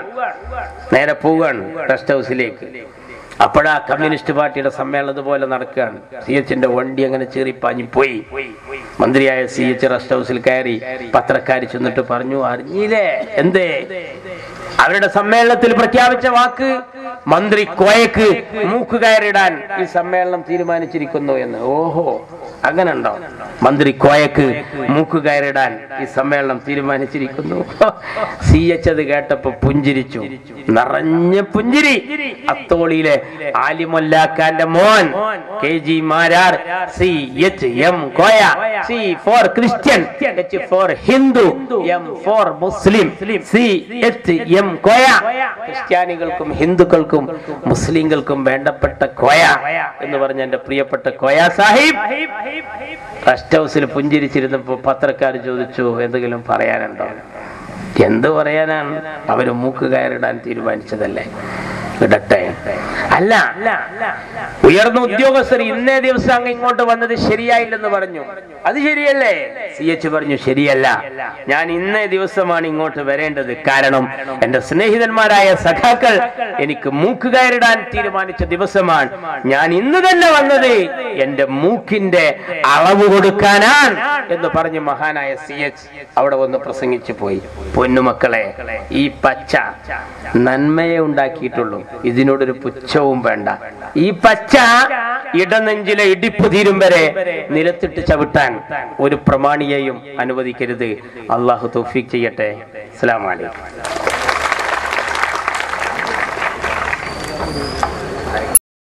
പോവുകയാണ് റെസ്റ്റ് ഹൗസിലേക്ക്. അപ്പോഴാ കമ്മ്യൂണിസ്റ്റ് പാർട്ടിയുടെ സമ്മേളനം പോലെ നടക്കുകയാണ്. CHന്റെ വണ്ടി അങ്ങനെ ചീറിപ്പാഞ്ഞു പോയി. മന്ത്രിയായ CH റെസ്റ്റ് ഹൗസിൽ കയറി. പത്രക്കാർ ചെന്നിട്ട് പറഞ്ഞു, അറിഞ്ഞില്ലേ എന്തേ? അവരുടെ സമ്മേളനത്തിൽ പ്രഖ്യാപിച്ച വാക്ക് മന്ത്രി കോയക്ക് മൂക്കുകയറിടാൻ ഈ സമ്മേളനം തീരുമാനിച്ചിരിക്കുന്നു എന്ന്. ഓഹോ, അങ്ങനെ ഉണ്ടോ? മന്ത്രി കോയക്ക് മൂക്കുകയറിടാൻ ഈ സമ്മേളനം തീരുമാനിച്ചിരിക്കുന്നു. CH അത് കേട്ടപ്പോ പുഞ്ചിരിച്ചു, നിറഞ്ഞ പുഞ്ചിരി. അത്തോളിയിലെ ആലിമൊല്ലാക്കാന്റെ മോൻ KG Marar CHM Koya. C for Christian, H for Hindu, M for Muslim. CHM Koya. ക്രിസ്ത്യാനികൾക്കും ഹിന്ദുക്കൾക്കും മുസ്ലിങ്ങൾക്കും വേണ്ടപ്പെട്ട കോയ എന്ന് പറഞ്ഞ എന്റെ പ്രിയപ്പെട്ട കോയ സാഹിബ് റെസ്റ്റ് ഹൗസിൽ പുഞ്ചിരിച്ചിരുന്നപ്പോ പത്രക്കാർ ചോദിച്ചു, എന്തെങ്കിലും പറയാനുണ്ടോ? എന്ത് പറയാനാണ്? അവര് മൂക്ക് കയറിടാൻ തീരുമാനിച്ചതല്ലേ, ഇടട്ടെ. അല്ല, ഉയർന്ന ഉദ്യോഗസ്ഥർ ഇന്നേ ദിവസം അങ്ങ് ഇങ്ങോട്ട് വന്നത് ശരിയായില്ലെന്ന് പറഞ്ഞു. അത് ശരിയല്ലേ? CH പറഞ്ഞു, ശരിയല്ല, ഞാൻ ഇന്നേ ദിവസമാണ് ഇങ്ങോട്ട് വരേണ്ടത്. കാരണം എന്റെ സ്നേഹിതന്മാരായ സഖാക്കൾ എനിക്ക് മൂക്ക് കയറിടാൻ തീരുമാനിച്ച ദിവസമാണ്. ഞാൻ ഇന്ന് തന്നെ വന്നത് എന്റെ മൂക്കിന്റെ അളവ് കൊടുക്കാനാണ് എന്ന് പറഞ്ഞ് മഹാനായ CH അവിടെ വന്ന് പ്രസംഗിച്ചു പോയി. പൊന്നുമക്കളെ, ഈ പച്ച നന്മയെ ഉണ്ടാക്കിയിട്ടുള്ളൂ, ഇതിനോടൊരു പുച്ഛവും വേണ്ട. ഈ പച്ച ഇടനെഞ്ചിലെ ഇടിപ്പ് തീരും വരെ നിലത്തിട്ട് ചവിട്ടാൻ ഒരു പ്രമാണിയെയും അനുവദിക്കരുത്. അള്ളാഹു തൗഫീഖ് ചെയ്യട്ടെ. അസ്സലാമു അലൈക്കും.